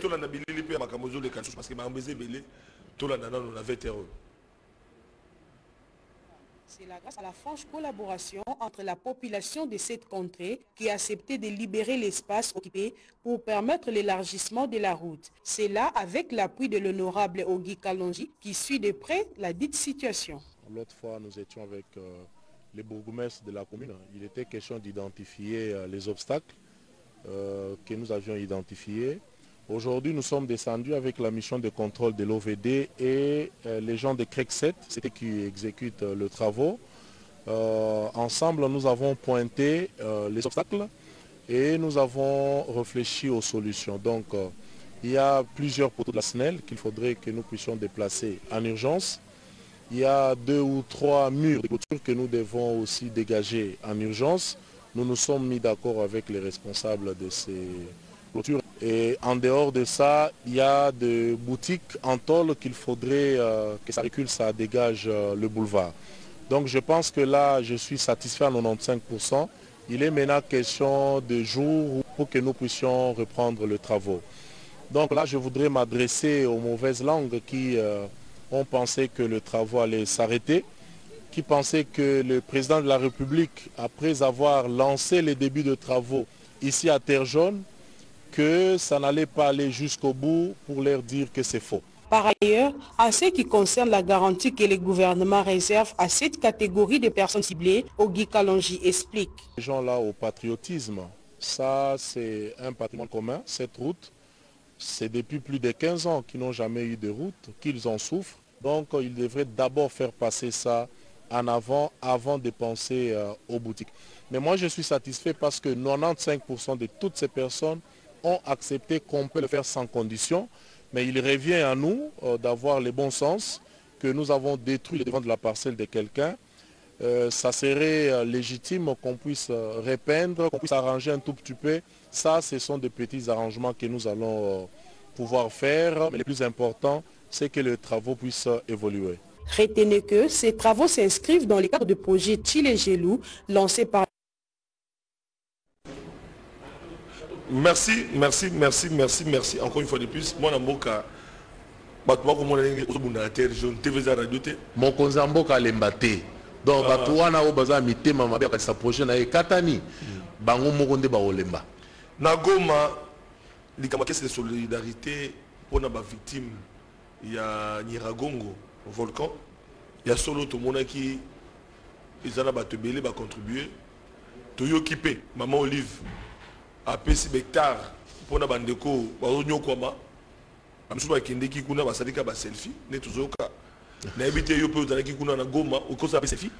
C'est là grâce à la franche collaboration entre la population de cette contrée qui a accepté de libérer l'espace occupé pour permettre l'élargissement de la route. C'est là avec l'appui de l'honorable Ogi Kalonji qui suit de près la dite situation. L'autre fois nous étions avec les bourgmestres de la commune. Il était question d'identifier les obstacles que nous avions identifiés. Aujourd'hui, nous sommes descendus avec la mission de contrôle de l'OVD et les gens de CREC 7, c'est eux qui exécutent le travaux. Ensemble, nous avons pointé les obstacles et nous avons réfléchi aux solutions. Donc, il y a plusieurs poteaux de la SNEL qu'il faudrait que nous puissions déplacer en urgence. Il y a 2 ou 3 murs de clôture que nous devons aussi dégager en urgence. Nous nous sommes mis d'accord avec les responsables de ces clôtures. Et en dehors de ça, il y a des boutiques en tôle qu'il faudrait que ça recule, ça dégage le boulevard. Donc je pense que là, je suis satisfait à 95%. Il est maintenant question de jours pour que nous puissions reprendre le travaux. Donc là, je voudrais m'adresser aux mauvaises langues qui ont pensé que le travaux allait s'arrêter, qui pensaient que le président de la République, après avoir lancé les débuts de travaux ici à Terre-Jaune, que ça n'allait pas aller jusqu'au bout pour leur dire que c'est faux. Par ailleurs, en ce qui concerne la garantie que le gouvernement réserve à cette catégorie de personnes ciblées, Ogi Kalonji explique. Les gens là au patriotisme, ça c'est un patrimoine commun, cette route. C'est depuis plus de 15 ans qu'ils n'ont jamais eu de route, qu'ils en souffrent. Donc ils devraient d'abord faire passer ça en avant de penser aux boutiques. Mais moi je suis satisfait parce que 95% de toutes ces personnes ont accepté qu'on peut le faire sans condition, mais il revient à nous d'avoir le bon sens que nous avons détruit le devant de la parcelle de quelqu'un. Ça serait légitime qu'on puisse repeindre, qu'on puisse arranger un tout petit peu. Ça, ce sont des petits arrangements que nous allons pouvoir faire, mais le plus important, c'est que les travaux puissent évoluer. Retenez que ces travaux s'inscrivent dans le cadre du projet Chile Gelou, lancé par... Merci. Encore une fois de plus, moi, dans mon cas, mon konzamboka lembate. Donc, batuana au baza mitema mabia sa projet na katani. Bango mokonde ba olemba. Na Goma, likama caisse de solidarité pour na ba victime, il y a Nyiragongo au volcan. Il y a solo tout monde qui ils en ba tebele ba contribuer. Toyo kipe, maman Olive. A pesi hectare pour na bandeko ba onyokwama amsuba kindeki kuna basalika ba selfie ne tuzoka na ebite yo pe ozalaki kuna na Goma okosa ba selfie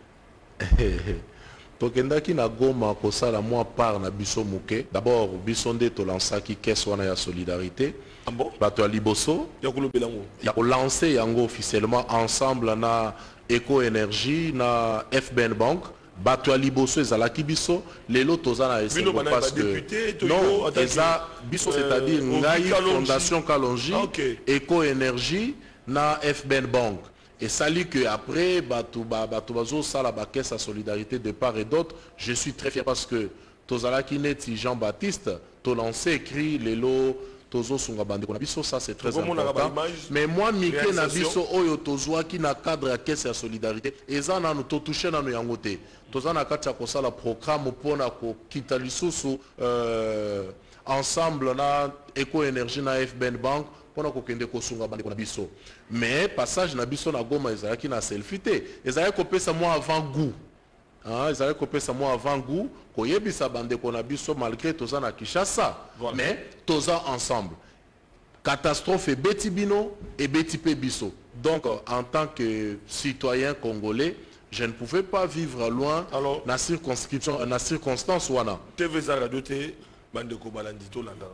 tokendaki na Goma kosala moi part na biso muke d'abord biso nde to lansaki caisse wana ya solidarité bato ya liboso ya kolobela ngo ya lancer yango officiellement ensemble na Eco Énergie na FBN Bank bato ya liboso ezalaki biso lelo toza na esengo parce que non eza biso c'est-à-dire ngai fondation Kalonji Eco Énergie na FBN Bank et sali que après bato bazo sala ba caisse à solidarité de part et d'autre. Je suis très fier parce que tozalaki neti Jean-Baptiste to lancé écrit lelo tozo sunga bande ko na biso, ça c'est très important. Mais moi mike na biso oyo tozwa ki na cadre ya caisse à solidarité eza na no to toucher na no yango te toza na kati ya kosala programme pona ko kita lisusu ensemble na Eco Énergie na FBN Bank pona ko kende ko sunga bande ko na biso. Mais passage na biso na Goma ezalaki na selfie te ezalaki ko pesa moi avant goût. Ils avaient coupé ça moi avant goût, koyebisa bande qu'on a biso malgré toza na Kinshasa, voilà. Mais toza ensemble. Catastrophe et Betibino et Betipe Biso. Donc en tant que citoyen congolais, je ne pouvais pas vivre loin dans circonscription, dans circonstance wana. TV Zaradote bande ko balandito landa.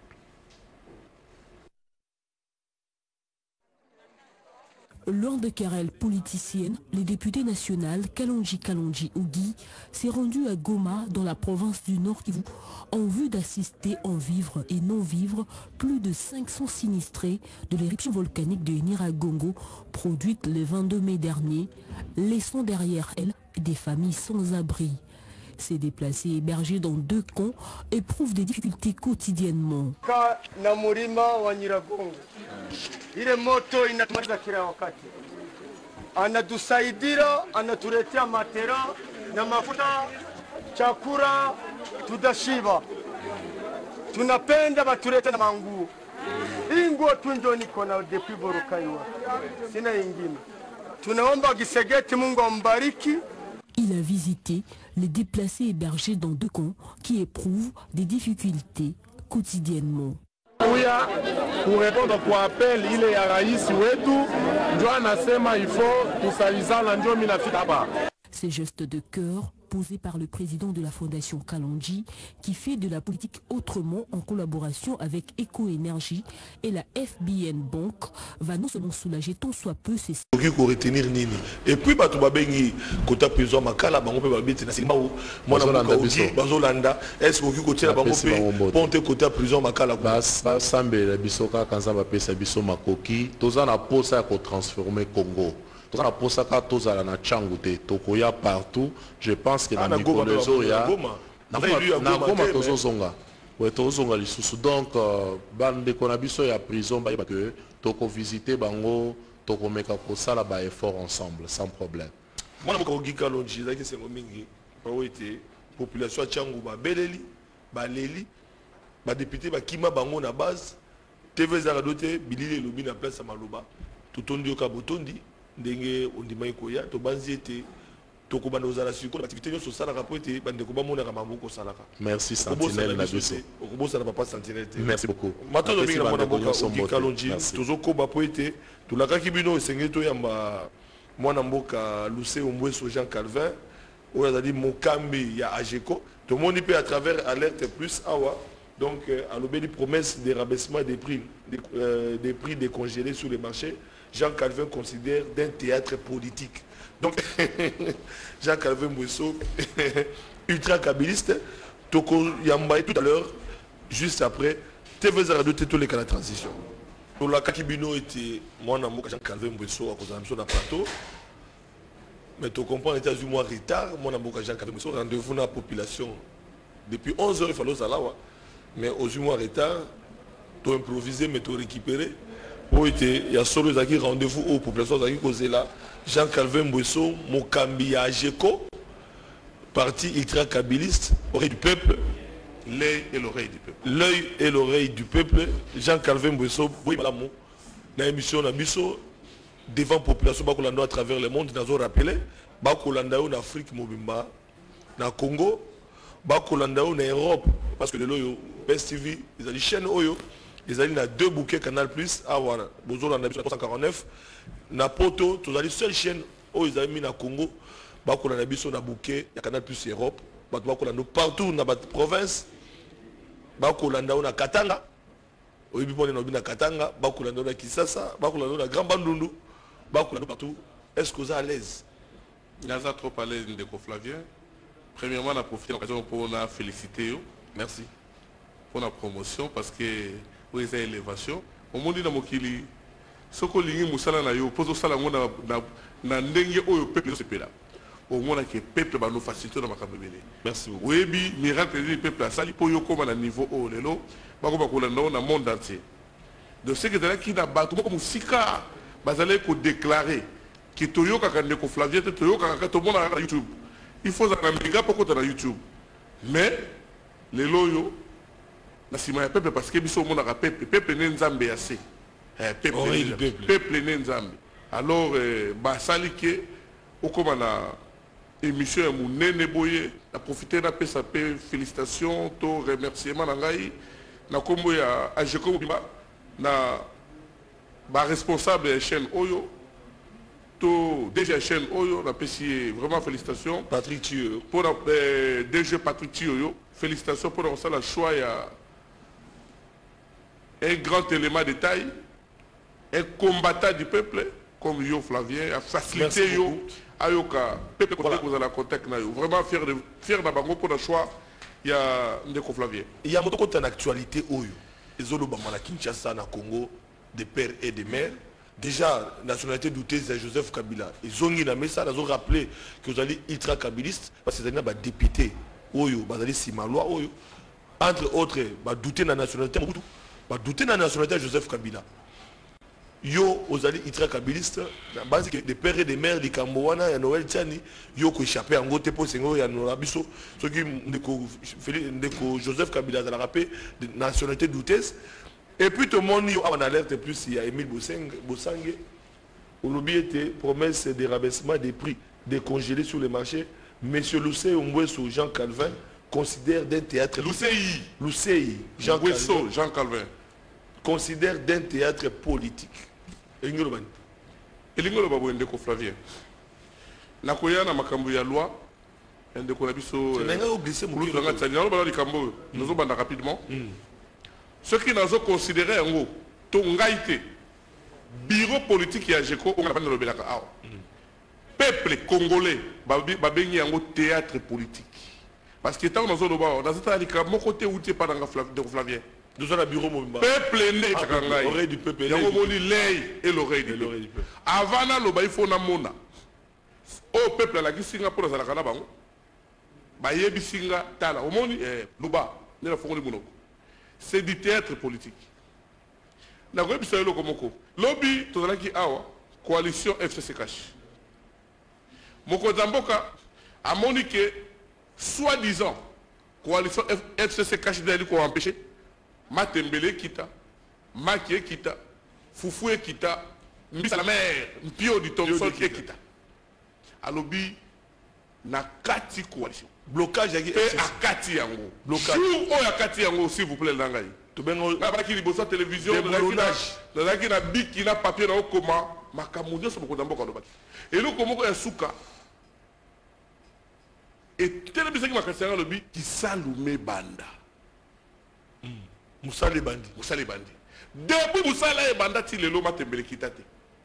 Lors de querelles politiciennes, le député national Kalonji Ogi s'est rendu à Goma, dans la province du Nord Kivu, en vue d'assister en vivre et non-vivre plus de 500 sinistrés de l'éruption volcanique de Nyiragongo, produite le 22 mai dernier, laissant derrière elle des familles sans abri. Ces déplacés hébergés dans 2 camps éprouvent des difficultés quotidiennement. Ile moto inatumaliza kila wakati, anatusaidia, anatuletea matera na mafuta, chakula, tudashiba. Tunapenda batulete na manguo. Hii nguo tu ndio niko na depuis Borokaiwa, sina ingine. Tunaomba Gisegeti, Mungu ambariki. Il a visité les déplacés hébergés dans 2 camps qui éprouvent des difficultés quotidiennement. Pour répondre kwa appel ile ya rais wetu ndio anasema il faut tusalizana ndio mimi nafika hapa. Ces gestes de cœur posés par le président de la fondation Kalonji qui fait de la politique autrement en collaboration avec Eco Énergie et la FBN Bank va non seulement soulager tant soit peu ces retenir nini et puis batu babengi kota prison makala bango pe babeti na simba mona mokauji bazolanda est-ce que oki kotia bango pe ponte kota prison makala ba sambe la bisoka kanza ba pesa biso makoki toza na posa ya ko transformer Congo. Toza na posa ka toza na changu te tokoya partout. Je pense que dans les Zoya na Goma tozo zonga. Ouais, tozonga lisusu. Donc bande ko na biso ya prison ba que toko visiter bango toko meka ko sala ba effort ensemble sans problème. Moi na ko Kalonji zaki sengo mingi pa wete population changu ba beleli ba leli ba député ba kima bango na base TV Zaradote bilile lobi na place ya maloba tutondi yo kabotondi ndenge ondima ikoya to banzi ete to ko banda ozala siko activité yo sala rapote bande ko bamona ka maboko salaka. Merci Sentinelle na biso. Ko sala papa Sentinelle. Merci beaucoup. Matondo mingi na mona boka Kalonji tozo ko ba poete to la kakibino sengeto yamba mwana mboka Lucé Ombweso Jean Calvin ou a dit Mokambi ya Ajeko to moni pe à travers alerte plus awa. Donc à l'obéi promesse des rabaissement des prix décongelés sur les marchés, Jean Calvin considère d'un théâtre politique. Donc Jean Calvin Mouesso, ultra kabiliste, Toko Yambaye tout à l'heure, juste après, TV Zaradote tous les cas de transition. Pour la Kakibino était moi Jean Calvin Mouesso à cause de la plateau. Mais tu comprends, était du mois retard, moi Jean Calvin Mouesso, rendez-vous dans la population. Depuis 11 heures, il fallait salawa. Mais aux 8 mois de retard, tu as improvisé, mais tu as récupéré. Il y a solo qui rendez-vous aux populations qui causent là. Jean-Calvin Mouesso, Mokambi Ajeko, parti ultra-kabiliste, oreille du peuple. L'œil et l'oreille du peuple. L'œil et l'oreille du peuple. Jean-Calvin Mouesso, oui, madame, dans l'émission, devant la population à travers le monde, nous avons rappelé, en Afrique, en Congo, en Europe, parce que le Best TV, ils ont dit chaîne Oyo, ils ont dit 2 bouquets Canal Plus, à voir, Bozo en 349, na poto, tous les seule chaîne où ils ont mis na Congo, bako la nabiso na bouquet, il y a Canal Plus Europe, bako la partout dans la province, bako la na Katanga, oyebi pone na Katanga, bako la na Kisasa, bako la na Grand Bandundu, bako la partout. Est-ce que vous êtes à l'aise? Gaza trop parlé de Flavien. Premièrement, on a profité de l'occasion pour féliciter. Merci pour la promotion parce que vous avez élévation. Au monde de Mokili, ce que l'ingé Moussala na yo, pose au salon na ndenge oyo peuple se pela. Au monde que peuple va nous faciliter dans ma caméra. Merci beaucoup. Oui, bi miracle du peuple à sali pour yo comme à niveau haut lelo, ba ko ba ko dans le monde entier. De ce que là qui n'a pas tout comme sika, bazale ko déclarer que toyo kakande ko Flavien toyo kakaka to monde na YouTube. Il faut un méga pour côté de YouTube. Mais les loyaux, na sima peuple parce que biso monde na peuple nenzambe assez. Peuple nenzambe. Alors ba salike au comme na émission mon nene boye, na profiter na pesa pe félicitations, to remerciement na ngai na kombo ya Ajeko Bimba na ba responsable chaîne Oyo. Déjà chaîne Oyo, on apprécie vraiment félicitations. Patrick Thio. Pour DG Patrick Thio, félicitations pour la choix. Il y a un grand élément de taille, un combattant du peuple, comme Yo Flavien, a facilité Yo, Ayoka, peuple côté que vous avez contact. Vraiment fier d'Abango pour le choix. Il y a Ndeko Flavien. Il y a une actualité Oyo. Les autres Bamana Kinshasa, na Congo, des pères et des mères. Déjà, nationalité douteuse de Joseph Kabila. Ils ont rappelé que vous allez ultra kabiliste parce que c'est un député, Oyo, Simalois, Oyo. Entre autres, douter de la nationalité, douter de la nationalité de Joseph Kabila. Yo, vous allez ultra kabiliste, parce que des pères et des mères, des Kambowana, et Noël Tchani, yo qui échappé en gros, pour Sengo, il y a Norabiso, ceux qui Joseph Kabila, a rappelé de nationalité douteuse. Et puis tout le monde est en alerte, plus il y a Émile Bossangé. Au lobby était promesse de rabaissement des prix décongelés sur le marché. Monsieur Lucey Ongwesso Jean Calvin considère d'un théâtre... Lucey Jean Calvin considère d'un théâtre politique. Et l'ingolo babo Ndeko Flavien. La koya na makambo ya loi. Ndeko na biso... C'est n'enga glissé mon livre. Nous allons rapidement. Ce qui nous ont considéré en haut, Tongaïté, bureau politique et AGECO, on a pas de l'obélaka. Peuple congolais, babengé en haut théâtre politique. Parce que tant dans un état, mon côté où tu es pas dans le Flavien. Nous avons un bureau mobile. Peuple né, l'oreille du peuple. Il y a l'œil et l'oreille du peuple. Avant, il faut na mona. Au peuple, la Gisinga pour la Kanabango. Bayebi Singa, Tala, au monde, Luba, ne la font les c'est du théâtre politique. La lobby, coalition FCC Cash. Moko Zamboka a moniqué, soi-disant, coalition FCC Cash d'aller pour empêcher. Matembele Kita, Makie Kita, Foufoué Kita, Mbisa la mer, Mpio du Thompson Kita. A lobby, na 4 coalitions. Blocage et à Kati Yango. Blocage. Jour où à Kati Yango, s'il vous plaît, Langaï. Là, il y a une télévision, il y a un bic qui a papier dans le coma. Makamoudé, c'est beaucoup d'ambos. Et nous, comment on a un souka. Et télévision qui m'a cassé le bic qui s'allume banda. Moussa les bandits. Moussa les bandits. Depuis Moussa les bandits, il est l'homme à Tembele Kitate.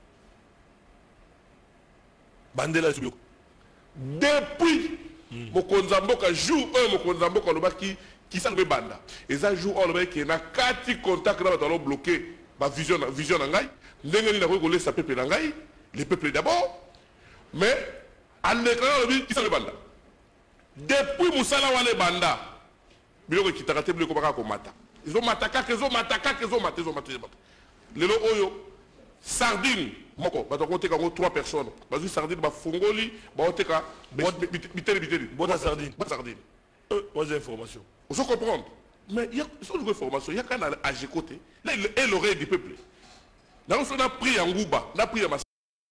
Bandela sur depuis Mokonzamboka jour 1 Mokonzamboka le qui s'allume banda. Et ça jour on le qui na 4 contacts là dans bloqué ma vision ngai. Ndengeni na ko laisser peuple ngai, les peuples d'abord. Mais à l'écran le qui s'allume banda. Depuis Moussa la wale banda. Biloko qui t'a biloko baka ko mata. Ils ont mataka, ils ont mataka. Les oyo sardine moko ba côté 3 personnes. Ba sardine ba fongoli ba oteka biteli. Bonne sardine. Bonne sardine. Moi j'ai information. Vous comprendre. Mais il y a une information, il y a qu'un âge côté. Là il est l'oreille du peuple. Là on a pris en Gouba, on a pris en Massa.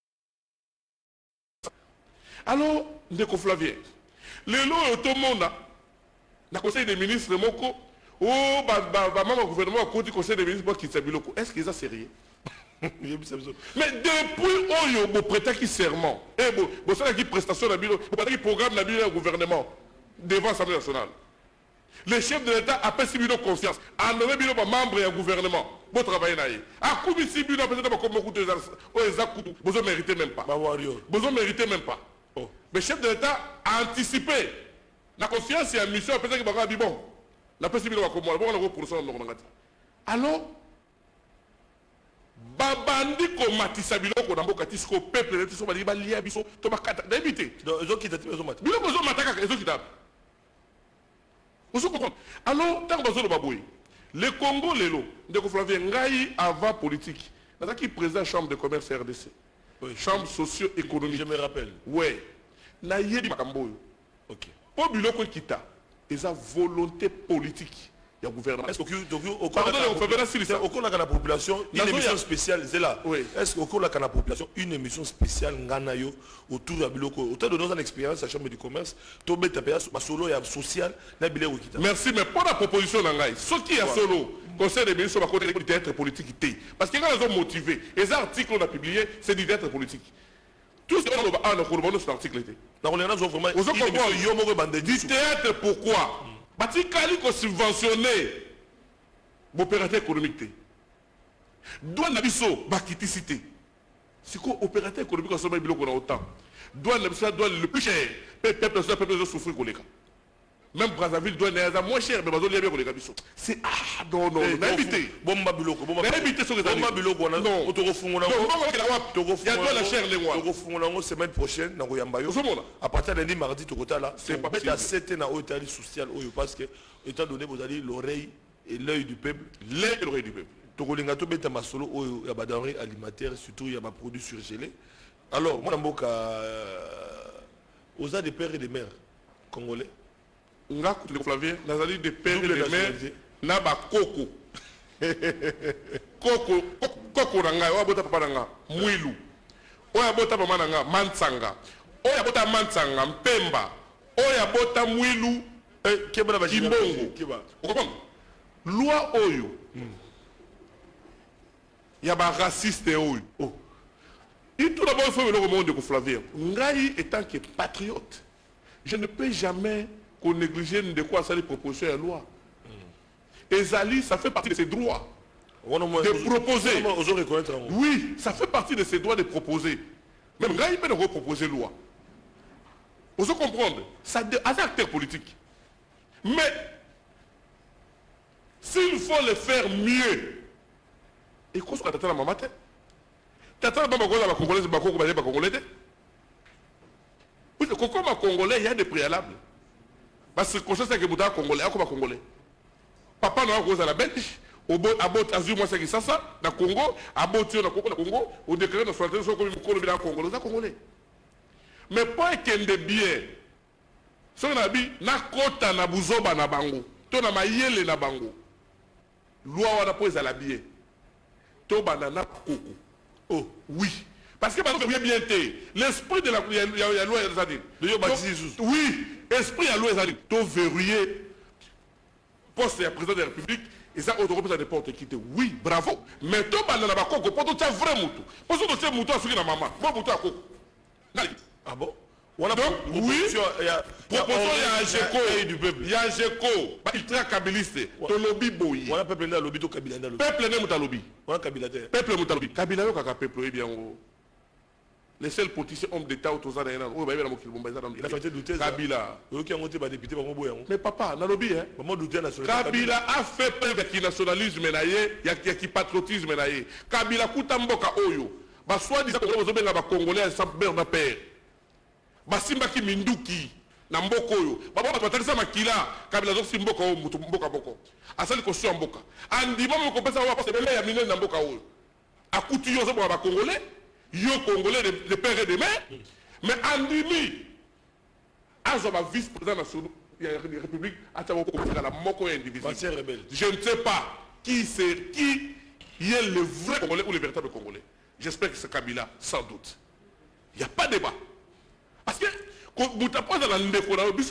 Alors, Ndeko Flavien, les lois tout le monde na conseil des ministres moko oh maman gouvernement côté conseil des ministres qui s'abiloko. Est-ce qu'ils sont sérieux? Mais depuis Oyo, vous prêtez qui serment, et vous savez qui prestation de bureau, vous prêtez qui programme de bureau gouvernement devant l'Assemblée nationale. Le chef de l'État a pas si de confiance. En nommé bureau membre et gouvernement, vous travaillez là. À Koubi si bureau peut-être comme beaucoup de vous ne méritez même pas. Vous ne méritez même pas. Mais chef de l'État a anticipé. La confiance et la mission, peut-être qu'il va dire bon. La possibilité de voir comment on a pour ça. Alors, babandi ko matisa biloko na mboka tisiko peuple tiso bali balia biso to bakata d'habiter ezo kita tiso mat biloko zo mataka ezo kita ozo comprendre alors tant que bazo baboui le Congo lelo ndeko Flavien ngai avant politique nazaki président chambre de commerce RDC chambre socio-économique je me rappelle ouais na yebi makambo OK po biloko kita eza volonté politique. Il y a gouvernement. Est-ce qu'au cours de la population, une émission spéciale, c'est là. Est-ce qu'au cours de la population, une émission spéciale, Nganayo, autour de Biloko, autour de nos expériences à la Chambre du commerce, Tobé Tapéa, solo et social, Nabile Wikita. Merci, mais pour la proposition d'Angaï, ce qui est solo, conseil des ministres, va côté d'être politique. Parce qu'il y a des gens motivés. Les articles qu'on a publiés, c'est d'être politique. Tout ce qu'on a dans cet article. On a vraiment du théâtre, pourquoi? Batikali ko subventionner l'opérateur économique. Douane nabiso bakiticité. C'est quoi opérateur économique en sommet biloko na autant. Douane nabiso douane le plus cher. Peuple souffrir koleka. Même Brazzaville douane est moins cher mais bazo lié koleka biso. C'est non n'habiter. Bomba biloko n'habiter sur les bomba biloko na non autorofungo na il y a de la chair les mois. Autorofungo na semaine prochaine na Koyamba yo. À partir de lundi mardi tokota là, c'est pas à 7 na hôtel social parce que étant donné vous allez l'oreille et l'œil du peuple, l'oreille du peuple. Tokolinga to beta masolo o ya ba denrées alimentaires surtout il y a ba produits surgelés. Alors moi mboka aux des pères et des mères congolais. Nga le Flavien, nazali des pères et des mères na ba koko. Koko nanga wa bota papa nanga mwilu. Oya bota mama nanga mansanga. Oya bota mansanga mpemba. Oya bota mwilu kebana ba kimbongo. Loi oyo. Ya ba raciste oyo. Il tout d'abord il faut le monde de Flavien. Ngai étant que patriote, je ne peux jamais qu'on néglige de quoi ça les propositions à la loi. Et Zali, ça fait partie de ses droits de proposer. Oui, ça fait partie de ses droits de proposer. Même là, il peut reproposer loi. Vous comprendre, ça a un acteur politique. Mais, s'il faut le faire mieux, et quoi soit t'attends à ma matin? T'attends à ma congolais, ma congolais. Oui, le congolais, il y a des préalables. Parce que c'est que vous avez congolais, à quoi congolais? Papa n'a pas la Belgique, au bot azur moi c'est qui ça dans Congo, à bot na Congo, au décret de soixante comme le dans Congo, les congolais. Mais pas qu'il de bien. Son abi na kota na buzoba na bango, to na mayele na bango. Loi wana po ezala bien. To banana koko. Oh oui. Parce que maintenant bien l'esprit de la loi est dit. Oui, esprit à loi est dit. To verrouiller poste de président de la République, et ça, on ne n'importe qui. Oui, bravo. Mais tout le monde a coco, pour tout ça, vrai mouton. Pour tout ça, mouton à la maman. Moi, mouton à coco. Ah bon? Donc, oui, proposition, il y a un GECO, il y a un kabiliste, ton lobby boy. On a peuple dans le lobby, Kabila dans le lobby. Peuple n'est pas lobby. On a Kabila terre. Peuple n'est pas lobby. Kabila est un peuple, eh bien, les seuls politiciens hommes d'État autour de ça, il a fait douter. Kabila. Député, mais papa, dans le lobby, hein. Kabila a fait preuve de nationalisme, il y a qui patriotisme. Kabila Koutamboka Oyo. Bah, soit disant que les Congolais sont bien père. Bah, Simbaki Minduki. Na mboko oyo. Bah, batalisa makila. Kabila zo Simboka o mutu mboka boko. Asali ko sio mboka. Andima mo kopesa wa parce que ya minene na mboka oyo. Akutu yo zo ba Congolais. Yo Congolais de père et de mère, mais Andimi, Azoba vice-président national de la République, à la Moko indivisible. Je ne sais pas qui est le vrai Congolais ou le véritable Congolais. J'espère que c'est Kabila, sans doute. Il n'y a pas de débat. Parce que, quand vous tapez dans la ndeko, dans le bus,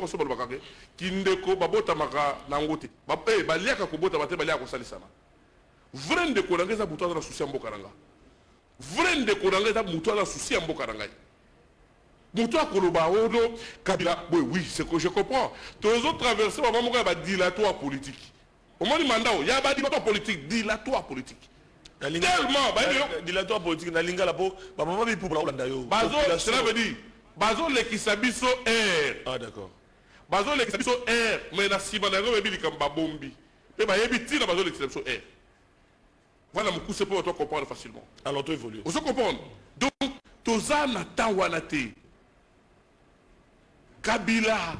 qui ndeko, babota maka nangote, baliaka kubota bate baliaka salisana. Vrai ndeko, dans les aboutoirs de la souci en Bokaranga. Vrai ndeko dans les aboutoirs de la souci en Bokaranga. Moutoua Koloba Odo, Kabila, oui, c'est que je comprends. Tous les autres traversés, on va avoir un dilatoire politique. Au moins, il y a un dilatoire politique, dilatoire politique. Tellement, dilatoire politique, na linga la peau, maman pour la Bazo, cela veut dire, bazo lekisa biso air. Ah d'accord. Bazo lekisa biso air, mais na sima na ngo bebi likamba bombi. Et ba yebi tina bazo lekisa biso air. Voilà mon coup c'est pour toi comprendre facilement. Alors tu évolues. Vous comprenez? Donc toza na temps wana te. Kabila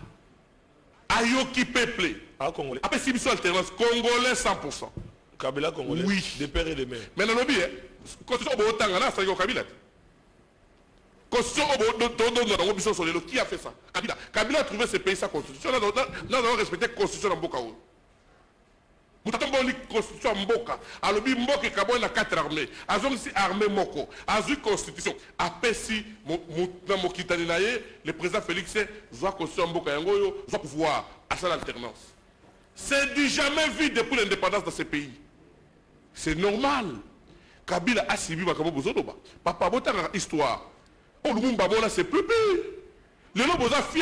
ayoki peuple. Ah congolais. Après si biso alternance congolais 100%. Kabila congolais. Oui. Des pères et des mères. Mais non lobby hein. Constitution au tangana ça yo Kabila. Constitution au biso solelo qui a fait ça? Kabila. Kabila a trouvé ce pays sa constitution. Là nous avons respecté la constitution en Bokao. Mutatomboli constitution mboka alobi mboka kabona 4 armées azongisi armée moko azui constitution apesi na mokitani na ye le président Félix zwa constitution mboka yango yo zwa pouvoir à ça l'alternance. C'est du jamais vu depuis l'indépendance de ce pays. C'est normal. Kabila a subi bakabo bozodoba papa botanga histoire o Lumumba bona c'est plus pire le lobo za fier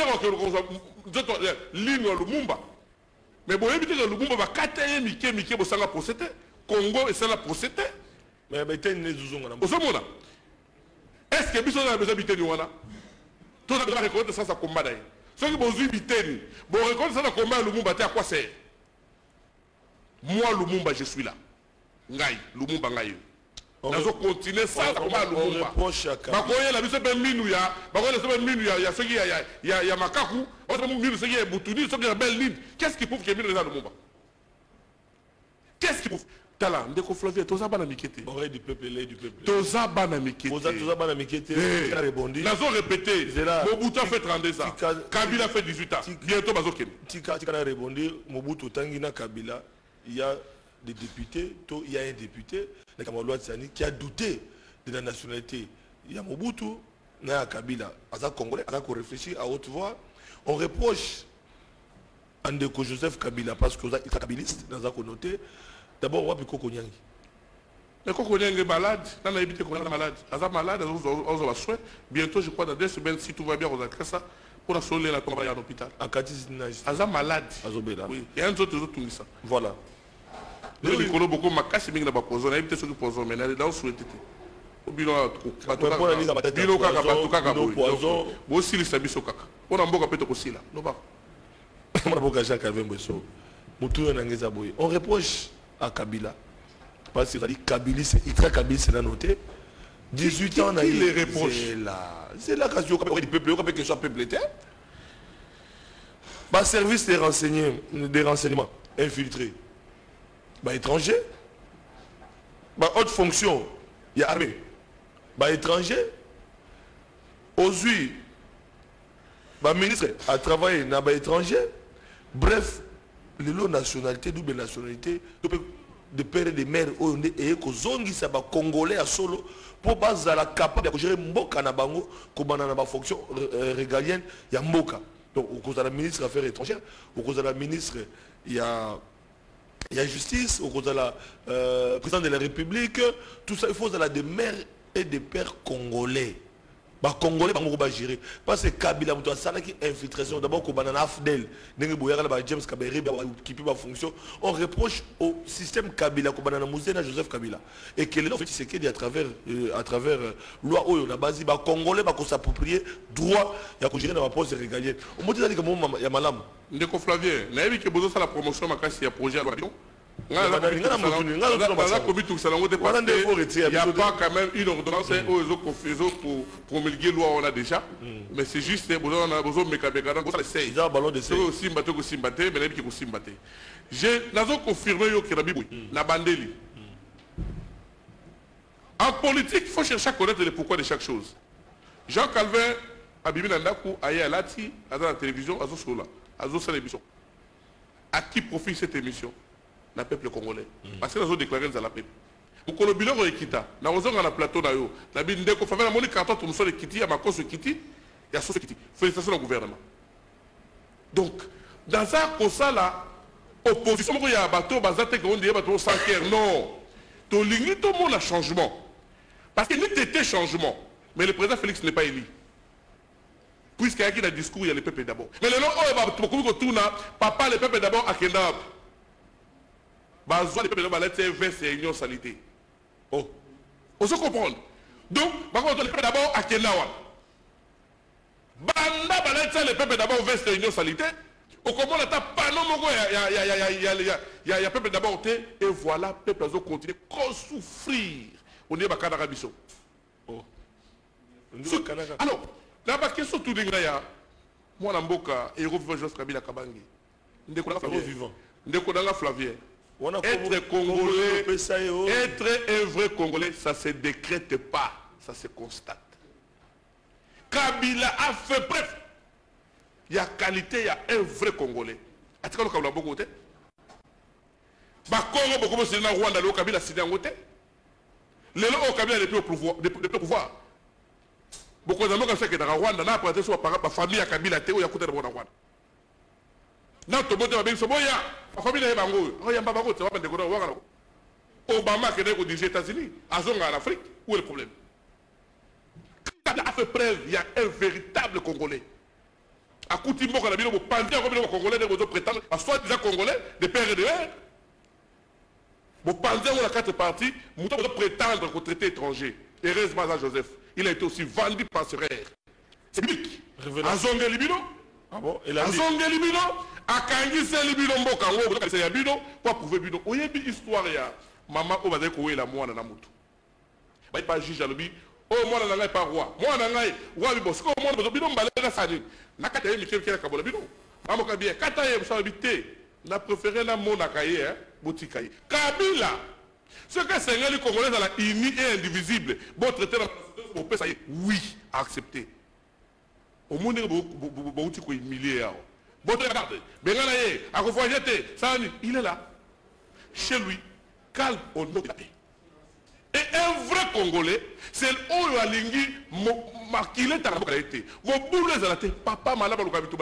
que ligne Lumumba. Mais bon, éviter que le Lumumba va cater Mike Bosanga procédé. Congo et ça la procédé. Mais tu es né Zouzonga. Est-ce que Bisson a besoin d'habiter Nouana? Tout le monde va reconnaître ça, ça combat d'ailleurs. Ceux qui ont besoin d'habiter, bon, reconnaître ça, ça combat Lumumba, à quoi c'est? Moi, Lumumba, je suis là. Ngaï, Lumumba, Ngaï. Nous allons continuer ça, combat Lumumba. Bakoye la biso ben minuya, bakoye la minuya, il y a ceux qui il y a Makaku, autre minu ceux qui est Boutuni, ceux qui est Belle-Lune. Qu'est-ce qui prouve qu'il y a mis dans le Lumumba? Qu'est-ce qui prouve? Tala, ndeko Flavie, toza bana mikete. Oreille du peuple, l'œil du peuple. Toza bana mikete. Toza bana mikete. Il a répondu. Nous avons répété. Mobutu a fait 32 ans. Kabila a fait 18 ans. Bientôt Bazoken. Tika a répondu. Mobutu Tangina Kabila, il y a des députés, il y a un député, le Kamaloua Tsani, qui a douté de la nationalité. Il y a Mobutu, il y a Kabila. Aza Congolais, Aza qu'on réfléchit à haute voix. On reproche Andeko Joseph Kabila parce qu'il est kabiliste, dans un connoté. D'abord, on va piquer Konyangi. Mais Konyangi est malade, on a évité qu'on est malade. Aza malade, on a soin. Bientôt, je crois, dans 2 semaines, si tout va bien, on va faire ça pour la soler la tombe à l'hôpital. Aza malade. Oui, il y a un autre qui ça. Voilà. Le Nicolo beaucoup m'a cassé mais il n'a pas posé. On a évité ce qui posent mais là on souhaite. Au bilan bilan kaka batu kaka poison. Bon si les sabi so kaka. On a mboka peto aussi là. Non pas. On a mboka Jacques Calvin Bosso. Mutu na ngeza boy. On reproche à Kabila parce qu'il a dit Kabila c'est Itra Kabila c'est la noté. 18 ans on a eu les reproches. C'est là que du peuple on peut que soit peuple était. Bah service des renseignements infiltrés. Bah étranger, bah haute fonction, il y a armée, bah étranger, aujourd'hui, bah ministre a travaillé dans bah étranger, bref, les lots nationalité, double nationalité, de père et de mère, et que zongi ça bah congolais à solo, pour baser la capable de gérer mboka na bango, comme on a ba fonction régalienne, il y a mboka. Donc au cause de la ministre des Affaires étrangères, au cause de la ministre, il y a justice, au cause de la président de la République, tout ça, il faut des mères et des pères congolais. Bah congolais, bah gérer. Parce que Kabila, ça qui infiltration. D'abord, qu'on a Afdel, James Kaberi, qui peut fonction. On reproche au système Kabila, qu'on a Mouzena Joseph Kabila. Et que l'on fait ce qu'il y a à travers loi où on a basé, bah congolais, bah qu'on s'approprie droit, il y a qu'on gérer dans la poste régalienne. On m'a dit que il y a malam. Ndeko Flavien, n'a vu que besoin de la promotion, ma casse, il y a projet à l'avion. Il n'y a pas quand même une ordonnance pour promulguer loi on a déjà mais c'est juste on a besoin de j'ai confirmé la bandeli en politique il faut chercher à connaître le pourquoi de chaque chose. Jean Calvin a bibi Nandaku aïe à l'ati à la télévision à Zosola à Zosola émission à qui profite cette émission le peuple congolais. Parce que nous avons déclaré dans la paix. Nous avons dit que nous avons dit plateau, nous avons dit que nous avons dit que nous avons dit que nous avons dit que nous avons dit félicitations au gouvernement. Donc, dans ça, comme ça, là, opposition, il y a un bateau, sans cœur. Non. Tu as tout le monde a changement. Parce qu'il y a changement. Mais le président Félix n'est pas élu. Puisqu'il y a un discours, il y a le peuple d'abord. Mais le nom, papa, le peuple d'abord, à Kendab. Les peuples d'abord, c'est union salité. Oh. On se comprend. Donc, les peuples d'abord, à Kenawa. Banda baletsa le peuple d'abord veste union sanitaire. Au comment on a pas non mon il y a peuple d'abord et voilà peuple a continué à souffrir. On est bakana rabiso. Oh. Alors, la question tout d'ingaya. Moi Namboka héros vivant Joseph Kabila Kabangi. Ndeko vivant. Ndeko Danga Flavien. Être congolais, être un vrai congolais, ça se décrète pas, ça se constate. Kabila a fait bref. Il y a qualité, il y a un vrai congolais. Est-ce que le Kabila a beaucoup de temps? Congo, beaucoup de temps, Rwanda, le Kabila a signé un côté. Les lois au Kabila depuis le pouvoir. Beaucoup de gens qui sont dans Rwanda, n'a pas été sur la famille à Kabila, il y a côté de Rwanda. Non, tout le monde a dit, la famille est bango. Il y a pas bango, c'est pas de Rwanda. Obama qui est aux États-Unis, à Zonga en Afrique, où est le problème? A fait preuve, il y a un véritable Congolais. À Koutimbo, quand on a mis le Pandia, comme les Congolais, les prétendent, à soi-disant Congolais, de père et de mère. Mon Pandia, on a 4 parties, nous devons prétendre qu'au traité étranger. Heureusement, Joseph, il a été aussi vendu par ce frère. C'est public. À Zonga Libino. Ah bon? À Zonga Libino, à Kangisa Libino, Mbokango, c'est Yabino, pour prouver Bino. Il y a une histoire, maman, on va dire que la moine n'a moutou. Il n'y a pas de juge à l'objet. Oh, moi, je n'ai pas roi. Moi, je n'ai pas roi. Parce que moi, je n'ai pas roi. Je n'ai pas roi. Je n'ai préféré la monakaye, botikaye. Kabila, ce que c'est les Congolais dans la unie et indivisible. Bon, traité dans la société, oui, accepté. Au monde, il faut humilier. Bon, regardez, il est là. Chez lui, calme au nom de la paix. Et un vrai Congolais, c'est le Alingi Makile Tarabokalete. Mon boulot est à la tête. Papa Malaba Lukabitou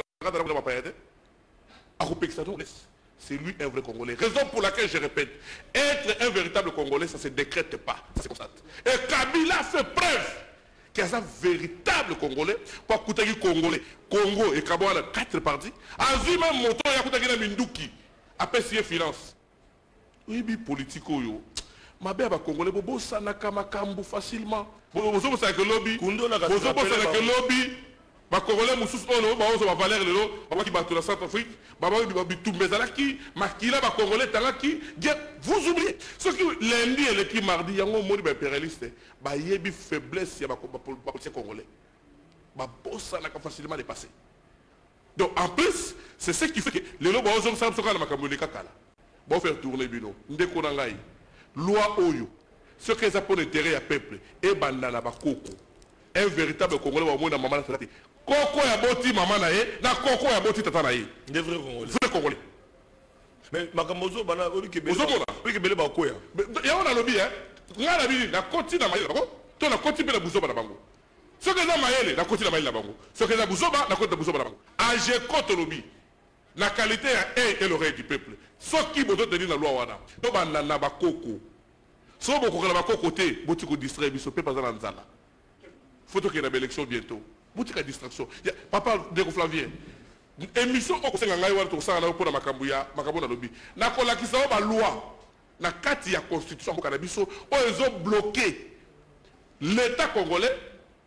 c'est lui un vrai Congolais. Raison pour laquelle je répète, être un véritable Congolais, ça ne se décrète pas, ça se constate. Et Kabila fait preuve qu'il y a un véritable Congolais, pour Koutagi Congolais, Congo et Kabouala, 4 parties. Azima Moto, il y a Koutagi Minduki, après CIE Finance. Oui, politico yo. Ma belle Congolais, bobo sanaka makambu facilement. Bobo sanaka que lobby. Bobo sanaka que lobby. Ma Congolais moussous ono, ba ozo ba Valère lelo, ba ki bato la Centrafrique, ba ba tumbezalaki, makila ba Congolais talaki. Vous oubliez. Ce qui lundi et le qui mardi, yango moni ba impérialiste, ba yebi faiblesse ya ba policier congolais. Ba bossa naka facilement dépassé. Donc en plus, c'est ce qui fait que lelo ba ozo sam soka na makambu le kakala. Ba faire tourner bino. Ndeko na ngai. Loi Oyo, ce que ça pour intérêt à peuple, et bandana bakoko, un véritable Congolais au monde à maman la Koko ya boti maman nae, na koko ya boti tata nae. Des vrais Congolais. Vrais Congolais. Mais makamozo bana oli ke bele ba koya. Ya on a lobby hein. Ngala bili na koti na maïla bako, to na koti bela buzoba na bango. Ce que ça maïle, na koti na maïla bango. Ce que ça buzoba, na koti na buzoba na bango. Age kote lobby. La qualité est l'oreille du peuple. Ce qui vous donne la loi wana. Donc banana bakoko. Si vous avez un côté, vous avez distrait, vous avez pas de zala. Il faut qu'il y ait une élection bientôt. Vous avez une distraction. Papa de Flavien. Émission au conseil de tout ça, pour la Macambouya, Macambouya lobby. Na kola qui sa loi. Na kati ya constitution pour canabiso, ils ont bloqué l'État congolais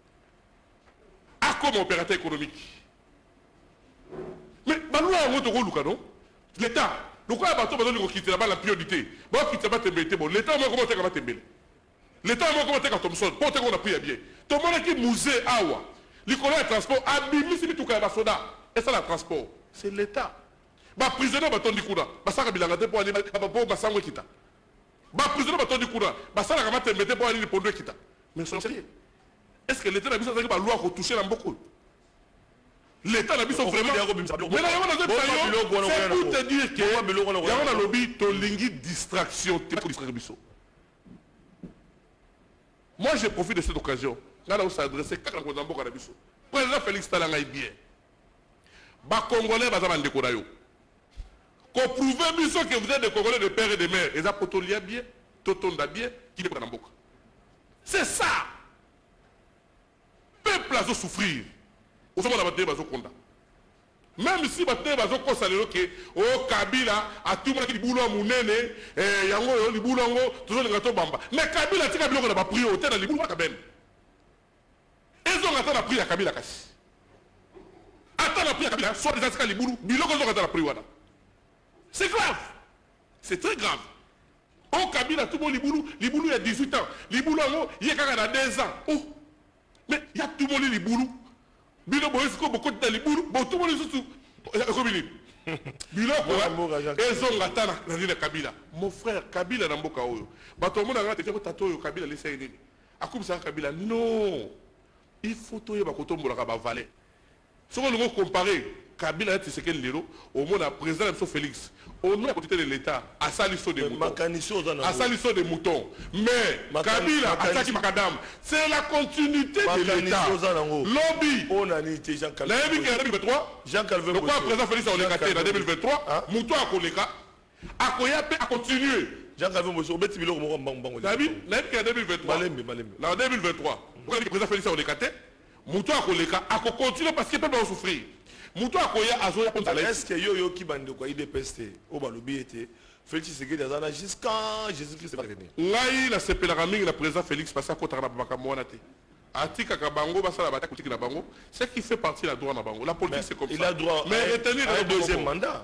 a comme opérateur économique. Mais la loi est un autre rôle, l'État. Donc, il va quitter la priorité. L'État va commencer à Tembele. L'État va commencer à Thompson. Pour qu'on a pris bien. Tout le monde qui musée Awa. L'école de transport a mis si tout le soda. Et ça, le transport. C'est l'État. Les prisonniers sont dit Kouna. Ça va bilan pour aller pour Bassango Kita. Les prisonniers sont dit Kouna. Ça va mettre pour aller pour Kita. Mais c'est sérieux. Est-ce que l'État a mis ça dans la loi pour toucher beaucoup? L'État n'a pas vraiment. Mais là, c'est pour te dire que il y a un lobby de distraction. Moi, je profite de cette occasion. Là, on s'est adressé à Kakangozambo Kanabiso. Président Félix Talanga est bien. Les Congolais, ils ont des Kodayo. Qu'on prouve que vous êtes des Congolais de père et de mère. Et ça, Potolia bien, Totonda bien, qui est dans c'est ça. Peuple a souffrir. Même si Baté va se constater que au Kabila a tout le monde qui boulot mounene yango li boulongo toujours le gâteau bamba mais Kabila tika biloko na ba priorité na li boulot quand même ils ont atteint la prière Kabila kasi Kabila, soit des askari Liboulou, biloko zo kata la priwana. C'est grave. C'est très grave. Oh Kabila, tout le monde Liboulou il y a 18 ans. Liboulou, il y a 2 ans. Oh, mais il y a tout le monde Liboulou. Bilo boye siko beaucoup de Liboulou, bon tout le monde sous Kabila. Bilo quoi? Ezonga tana na Kabila. Mon frère Kabila na mboka oyo. Bato mo na ngata ko tato yo Kabila lisa nini. Akumisa Kabila non. Il faut toyer bakotombola ka ba valer. Si on veut comparer Kabila et Tshisekedi Lelo au monde à président M. Félix, au nom de l'État, à saliso des moutons. À saliso des moutons. Mais Kabila, attaque Macadam, c'est la continuité de l'État. Lobby. On a été Jean-Calvin. L'année 2023, Jean-Calvin. Le président Félix a en 2023, Mouton a Koleka, a Koyape a continué. Jean-Calvin Mosso, au Bétibilo, au Mouton. L'année 2023. En 2023, le président Félix a en Mouton a Koleka, a continué parce qu'il peut pas souffrir. Est-ce que yo qui bande quoi il dépeste au balobi était Félix Tshisekedi azana jusqu'à Jésus-Christ va venir. Ngai la sepelaka mingi la président Félix parce que kotaka na makambo wana te. Atika ka bango basala bata kutiki na bango, c'est qui fait partie de la droit na bango. La politique c'est comme ça. Il a droit mais retenir le deuxième mandat.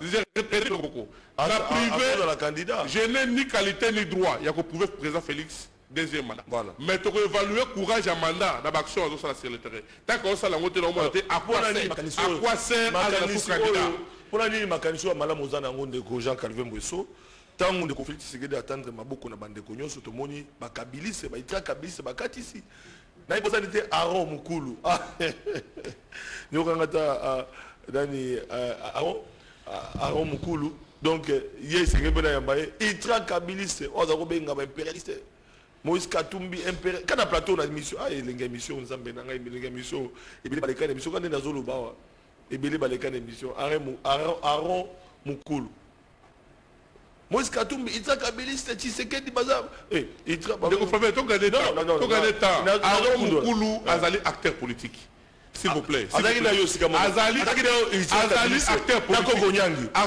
La privé dans la candidat. Je n'ai ni qualité ni droit. Il y a que prouver président Félix deuxième mandat. Voilà. Mais tu peux évaluer courage à mandat dans l'action sur la terrain. Tant qu'on s'est lancé dans le monde, à quoi sert la candidat? Pour la ligne mécanisme à Malam Ozana de Jean-Calvin Mosso, tant que le conflit s'est attendre ma beaucoup na bande cognon sur Tomoni, ma Kabylie, c'est ma Itra Kabylie, c'est ma Katisi. N'a pas été Aaron Mukulu. Nous avons Dani Aaron Mukulu. Donc, hier c'est que Yambaye, Itra Kabylie, c'est Ozarobenga impérialiste. Moïse Katumbi impérial quand on plateau na émission l'émission nous amène na émission et bien baleka émission quand na zolo bawa et bien baleka émission Aaron Mukulu Moïse Katumbi Itra Kabylie c'est Tshisekedi bazar Itra de confirmer to gagner temps Aaron Mukulu azali acteur politique. S'il vous plaît. Azali acteur politique.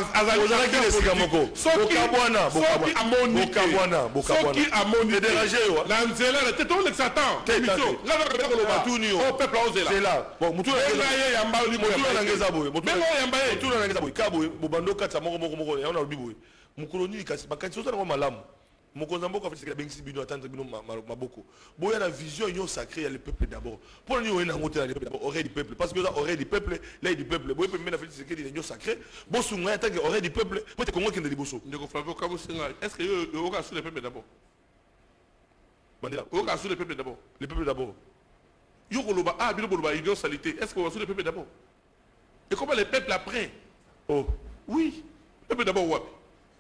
Mokonzambo a fait ce qu'il a bien dit, attendre Maboko. Bon, il y a la vision union sacrée, il y a le peuple d'abord. Pour nous, il y a le peuple d'abord, aurait du peuple. Parce que là, aurait du peuple, là, il y a du peuple. Bon, il peut même faire ce qu'il y a union sacrée. Bon, si on a tant aurait du peuple, moi, tu comprends qu'il y a des bossos. Est-ce que vous avez le peuple d'abord? Vous avez le peuple d'abord. Le peuple d'abord. Vous avez union salité. Est-ce que vous avez le peuple d'abord? Et comment le peuple après? Oh, oui. Le peuple d'abord, ouais.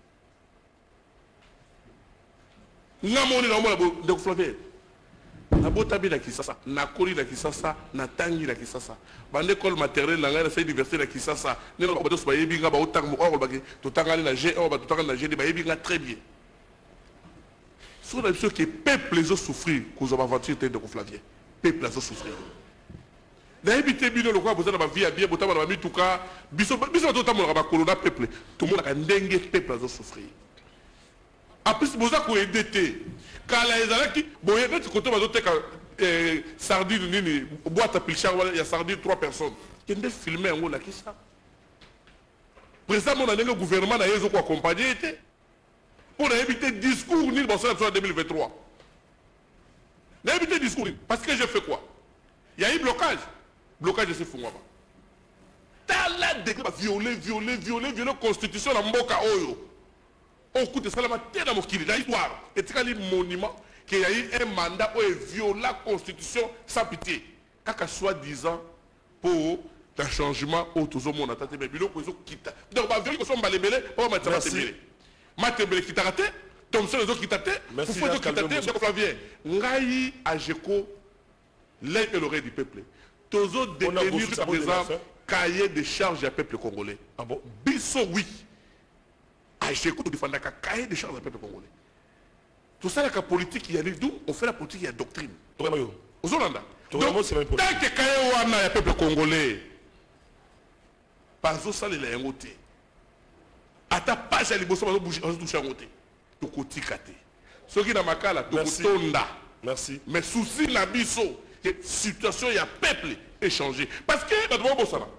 Namoni na mona de Flavien na botabi na Kisasa na koli na Kisasa na tangi na Kisasa bande école maternelle na ngana sa université na Kisasa ne ba bodos ba yebinga ba otang mo ko ba to tangani na G1 ba to tangani na G2 ba yebinga très bien sur la ceux qui peuple les autres souffrir cause of aventure de Flavien peuple les autres souffrir na habité bino le quoi boza na ba vie bien botama na ba mituka biso to tamola ba kolona peuple tout le monde a ndenge peuple les autres souffrir. En plus, vous avez été quand les Alaki, bon, il y a des côtés où sardine, boîte à pilchar, il y a sardine 3 personnes. Il y a filmé en haut là, qui ça? Précisément, le gouvernement a accompagné pour éviter discours ni le bon en 2023. Il a évité discours. Parce que j'ai fait quoi? Il y a eu blocage. Blocage de ces fonds. T'as la décret violer la constitution de Mboka Oyo. On coûte ça la terre dans mon kili, dans l'histoire. Et c'est un monument qu'il y a eu un mandat où il viole la constitution sans pitié. Kaka soi-disant pour un changement au tout le monde. Mais bilo ko quitte. Donc ba viole ko so mbalebele, on va mettre ça. Matebele qui t'a raté, Thomson les autres qui t'a raté, faut que quitte de Flavien. Ngai Ajeko l'œil et l'oreille du peuple. Tozo détenus par exemple cahier de charges du peuple congolais. Ah bon, biso oui. J'écoute défendre un cahier de charges du peuple congolais. Tout ça, la politique, il y a d'où on fait la politique, il y a doctrine. Aux Hollandais. Donc, tant que cahier wana ya peuple congolais, pas ça les a ngoté. À ta page à l'ibosso, on va bouger, on va toucher à ngoté. Tu côté kate. Ce qui n'a pas qu'à la tokonda. Merci. Mais souci la biso, situation il y a peuple échangé. Parce que dans le bon ça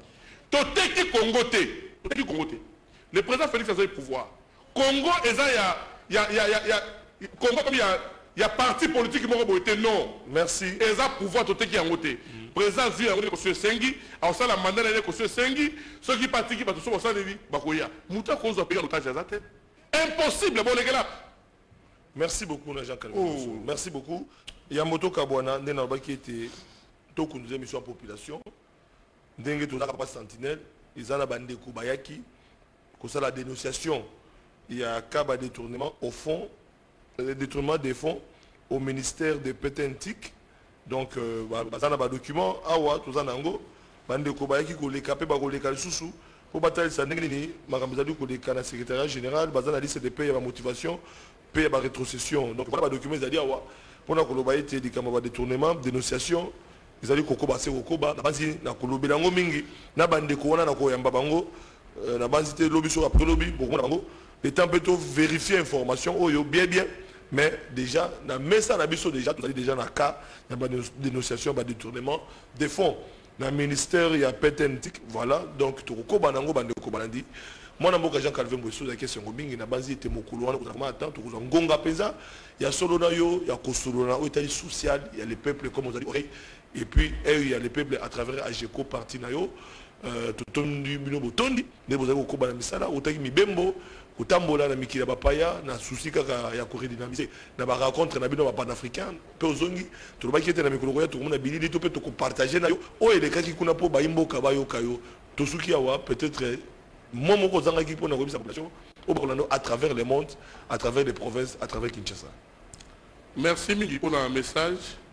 Toteki Congo Congo. Le président Félix a le pouvoir. Congo, il y a parti politique qui m'a non. Merci. Et ça pouvoir Toteki en côté. Président Zia a dit Sengi, a aussi la mandat de Sengi, ceux qui partent qui partent sur le salon Bakoya. Mouta cause payer l'otage à tête. Impossible, bon les gars. Merci beaucoup, Jean-Calvin. Merci beaucoup. Yamoto Kabwana, qui était tout nous émission en population. Dengue tout pas sentinelle. Ils ont bandé Kubayaki. Comme ça la dénonciation. Il y a un cas de détournement au fond, détournement des fonds au ministère de Pétentique. Donc, dans un document, awa tout ça nango, bandé Kubayaki ko les capé ba ko les kalisusu pour batailler ça n'engini, makamzadu ko les kana secrétaire général, bazan a dit c'est de payer la motivation, payer la rétrocession. Donc voilà document ils a dit awa pour na ko lobayete di kama ba détournement, dénonciation. Ils allaient kokoba se kokoba na banzi na kolobi nango mingi na bande ko wana na ko yamba bango na banzi te lobby sur après lobby beaucoup nango le temps plutôt vérifier information oh yo bien mais déjà na mesa na biso déjà tout déjà na cas na dénonciation ba détournement des fonds na ministère ya Pétentique voilà donc to kokoba nango bande ko balandi moi na mboka Jean-Calvin Mbosso za question mingi na banzi te mokolo wana ko ma attendre to ngonga penza ya solo na yo ya kosolo na état social il y a les peuples comme on a dit et puis il y a les peuples à travers AGECO parti nayo totondi bino botondi ne bozali ko bana misala otaki mibembo kotambola na mikila bapaya na souci kaka ya ko redynamiser na ba rencontre na bino ba panafricain pe ozongi to ba kiete na mikolo ya to mona bilili to pe to ko partager nayo o elekaki kuna po ba imboka ba yokayo to suki awa peut-être momo ko zanga ki pona ko bisa population au Burkina à travers le monde à travers les provinces à travers Kinshasa. Merci midi pour un message.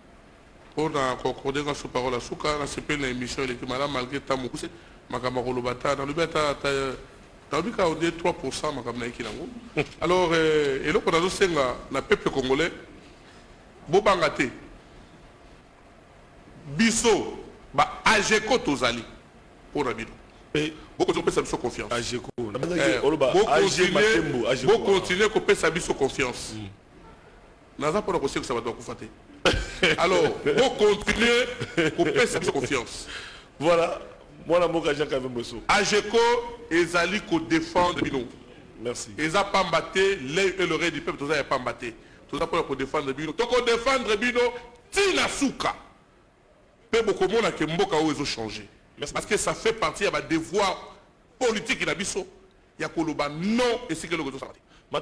On a concordé dans ce parole à Souka, dans ce pays l'émission et les malades malgré ta mousse, ma camarade Lobata, dans le bêta, dans le cas où 3% ma camarade Kinango. Alors, et là, on a aussi le peuple congolais, Bobangate, Bisso, AGECO Tozali, pour Rabidou. Beaucoup de personnes ont confiance. AGECO, beaucoup continuer à couper sa biso confiance. Nous avons pas que ça va donc faire. Alors, on continue à couper sa confiance. Voilà, moi la moka Jean-Calvin Mbosso. AGECO et Zali ko défendre Bino. Merci. Ils ont pas batté l'œil et l'oreille du peuple, tout ça pas batté. Tout ça pour défendre Bino. Donc on défendre Bino, Tina Souka. Peu beaucoup de monde qui mboka où ils ont changé. Parce que ça fait partie de devoir politique qui n'a pas il y a Koloba non et c'est que le gouvernement s'arrête.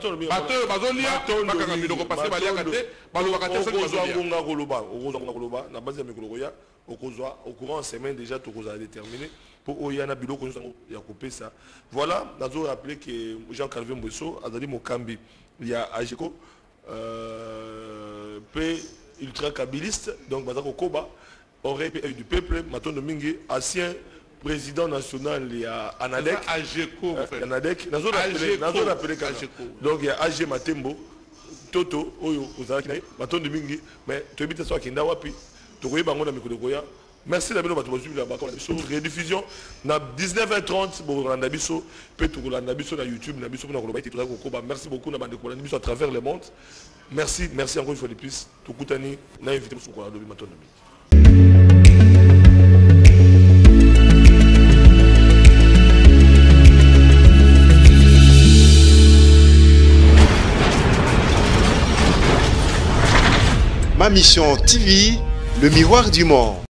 Voilà, nous avons rappelé que Jean-Calvin Mbosso a dit Mokambi, il y a AGECO, ultra kabiliste, donc Bazako Koba, aurait du peuple, Maton Domingue, ancien président national, il y a Anadek. AGECO, Anadek. Donc il y a AG Matembo, Toto, Oyo, Ozaki, Maton Domingue, mais tu habites à Kindawapi, tu vois Bango na Mikodokoya. Merci d'abord pour votre rediffusion. Na 19h30, pour Rolanda Bisso, peut-être Rolanda Bisso na YouTube, na Bisso na Rolanda Bisso. Merci beaucoup na bande Rolanda Bisso à travers le monde. Merci encore une fois de plus. Tukutani na invité sur Rolanda Bisso. Ma mission TV, le miroir du monde.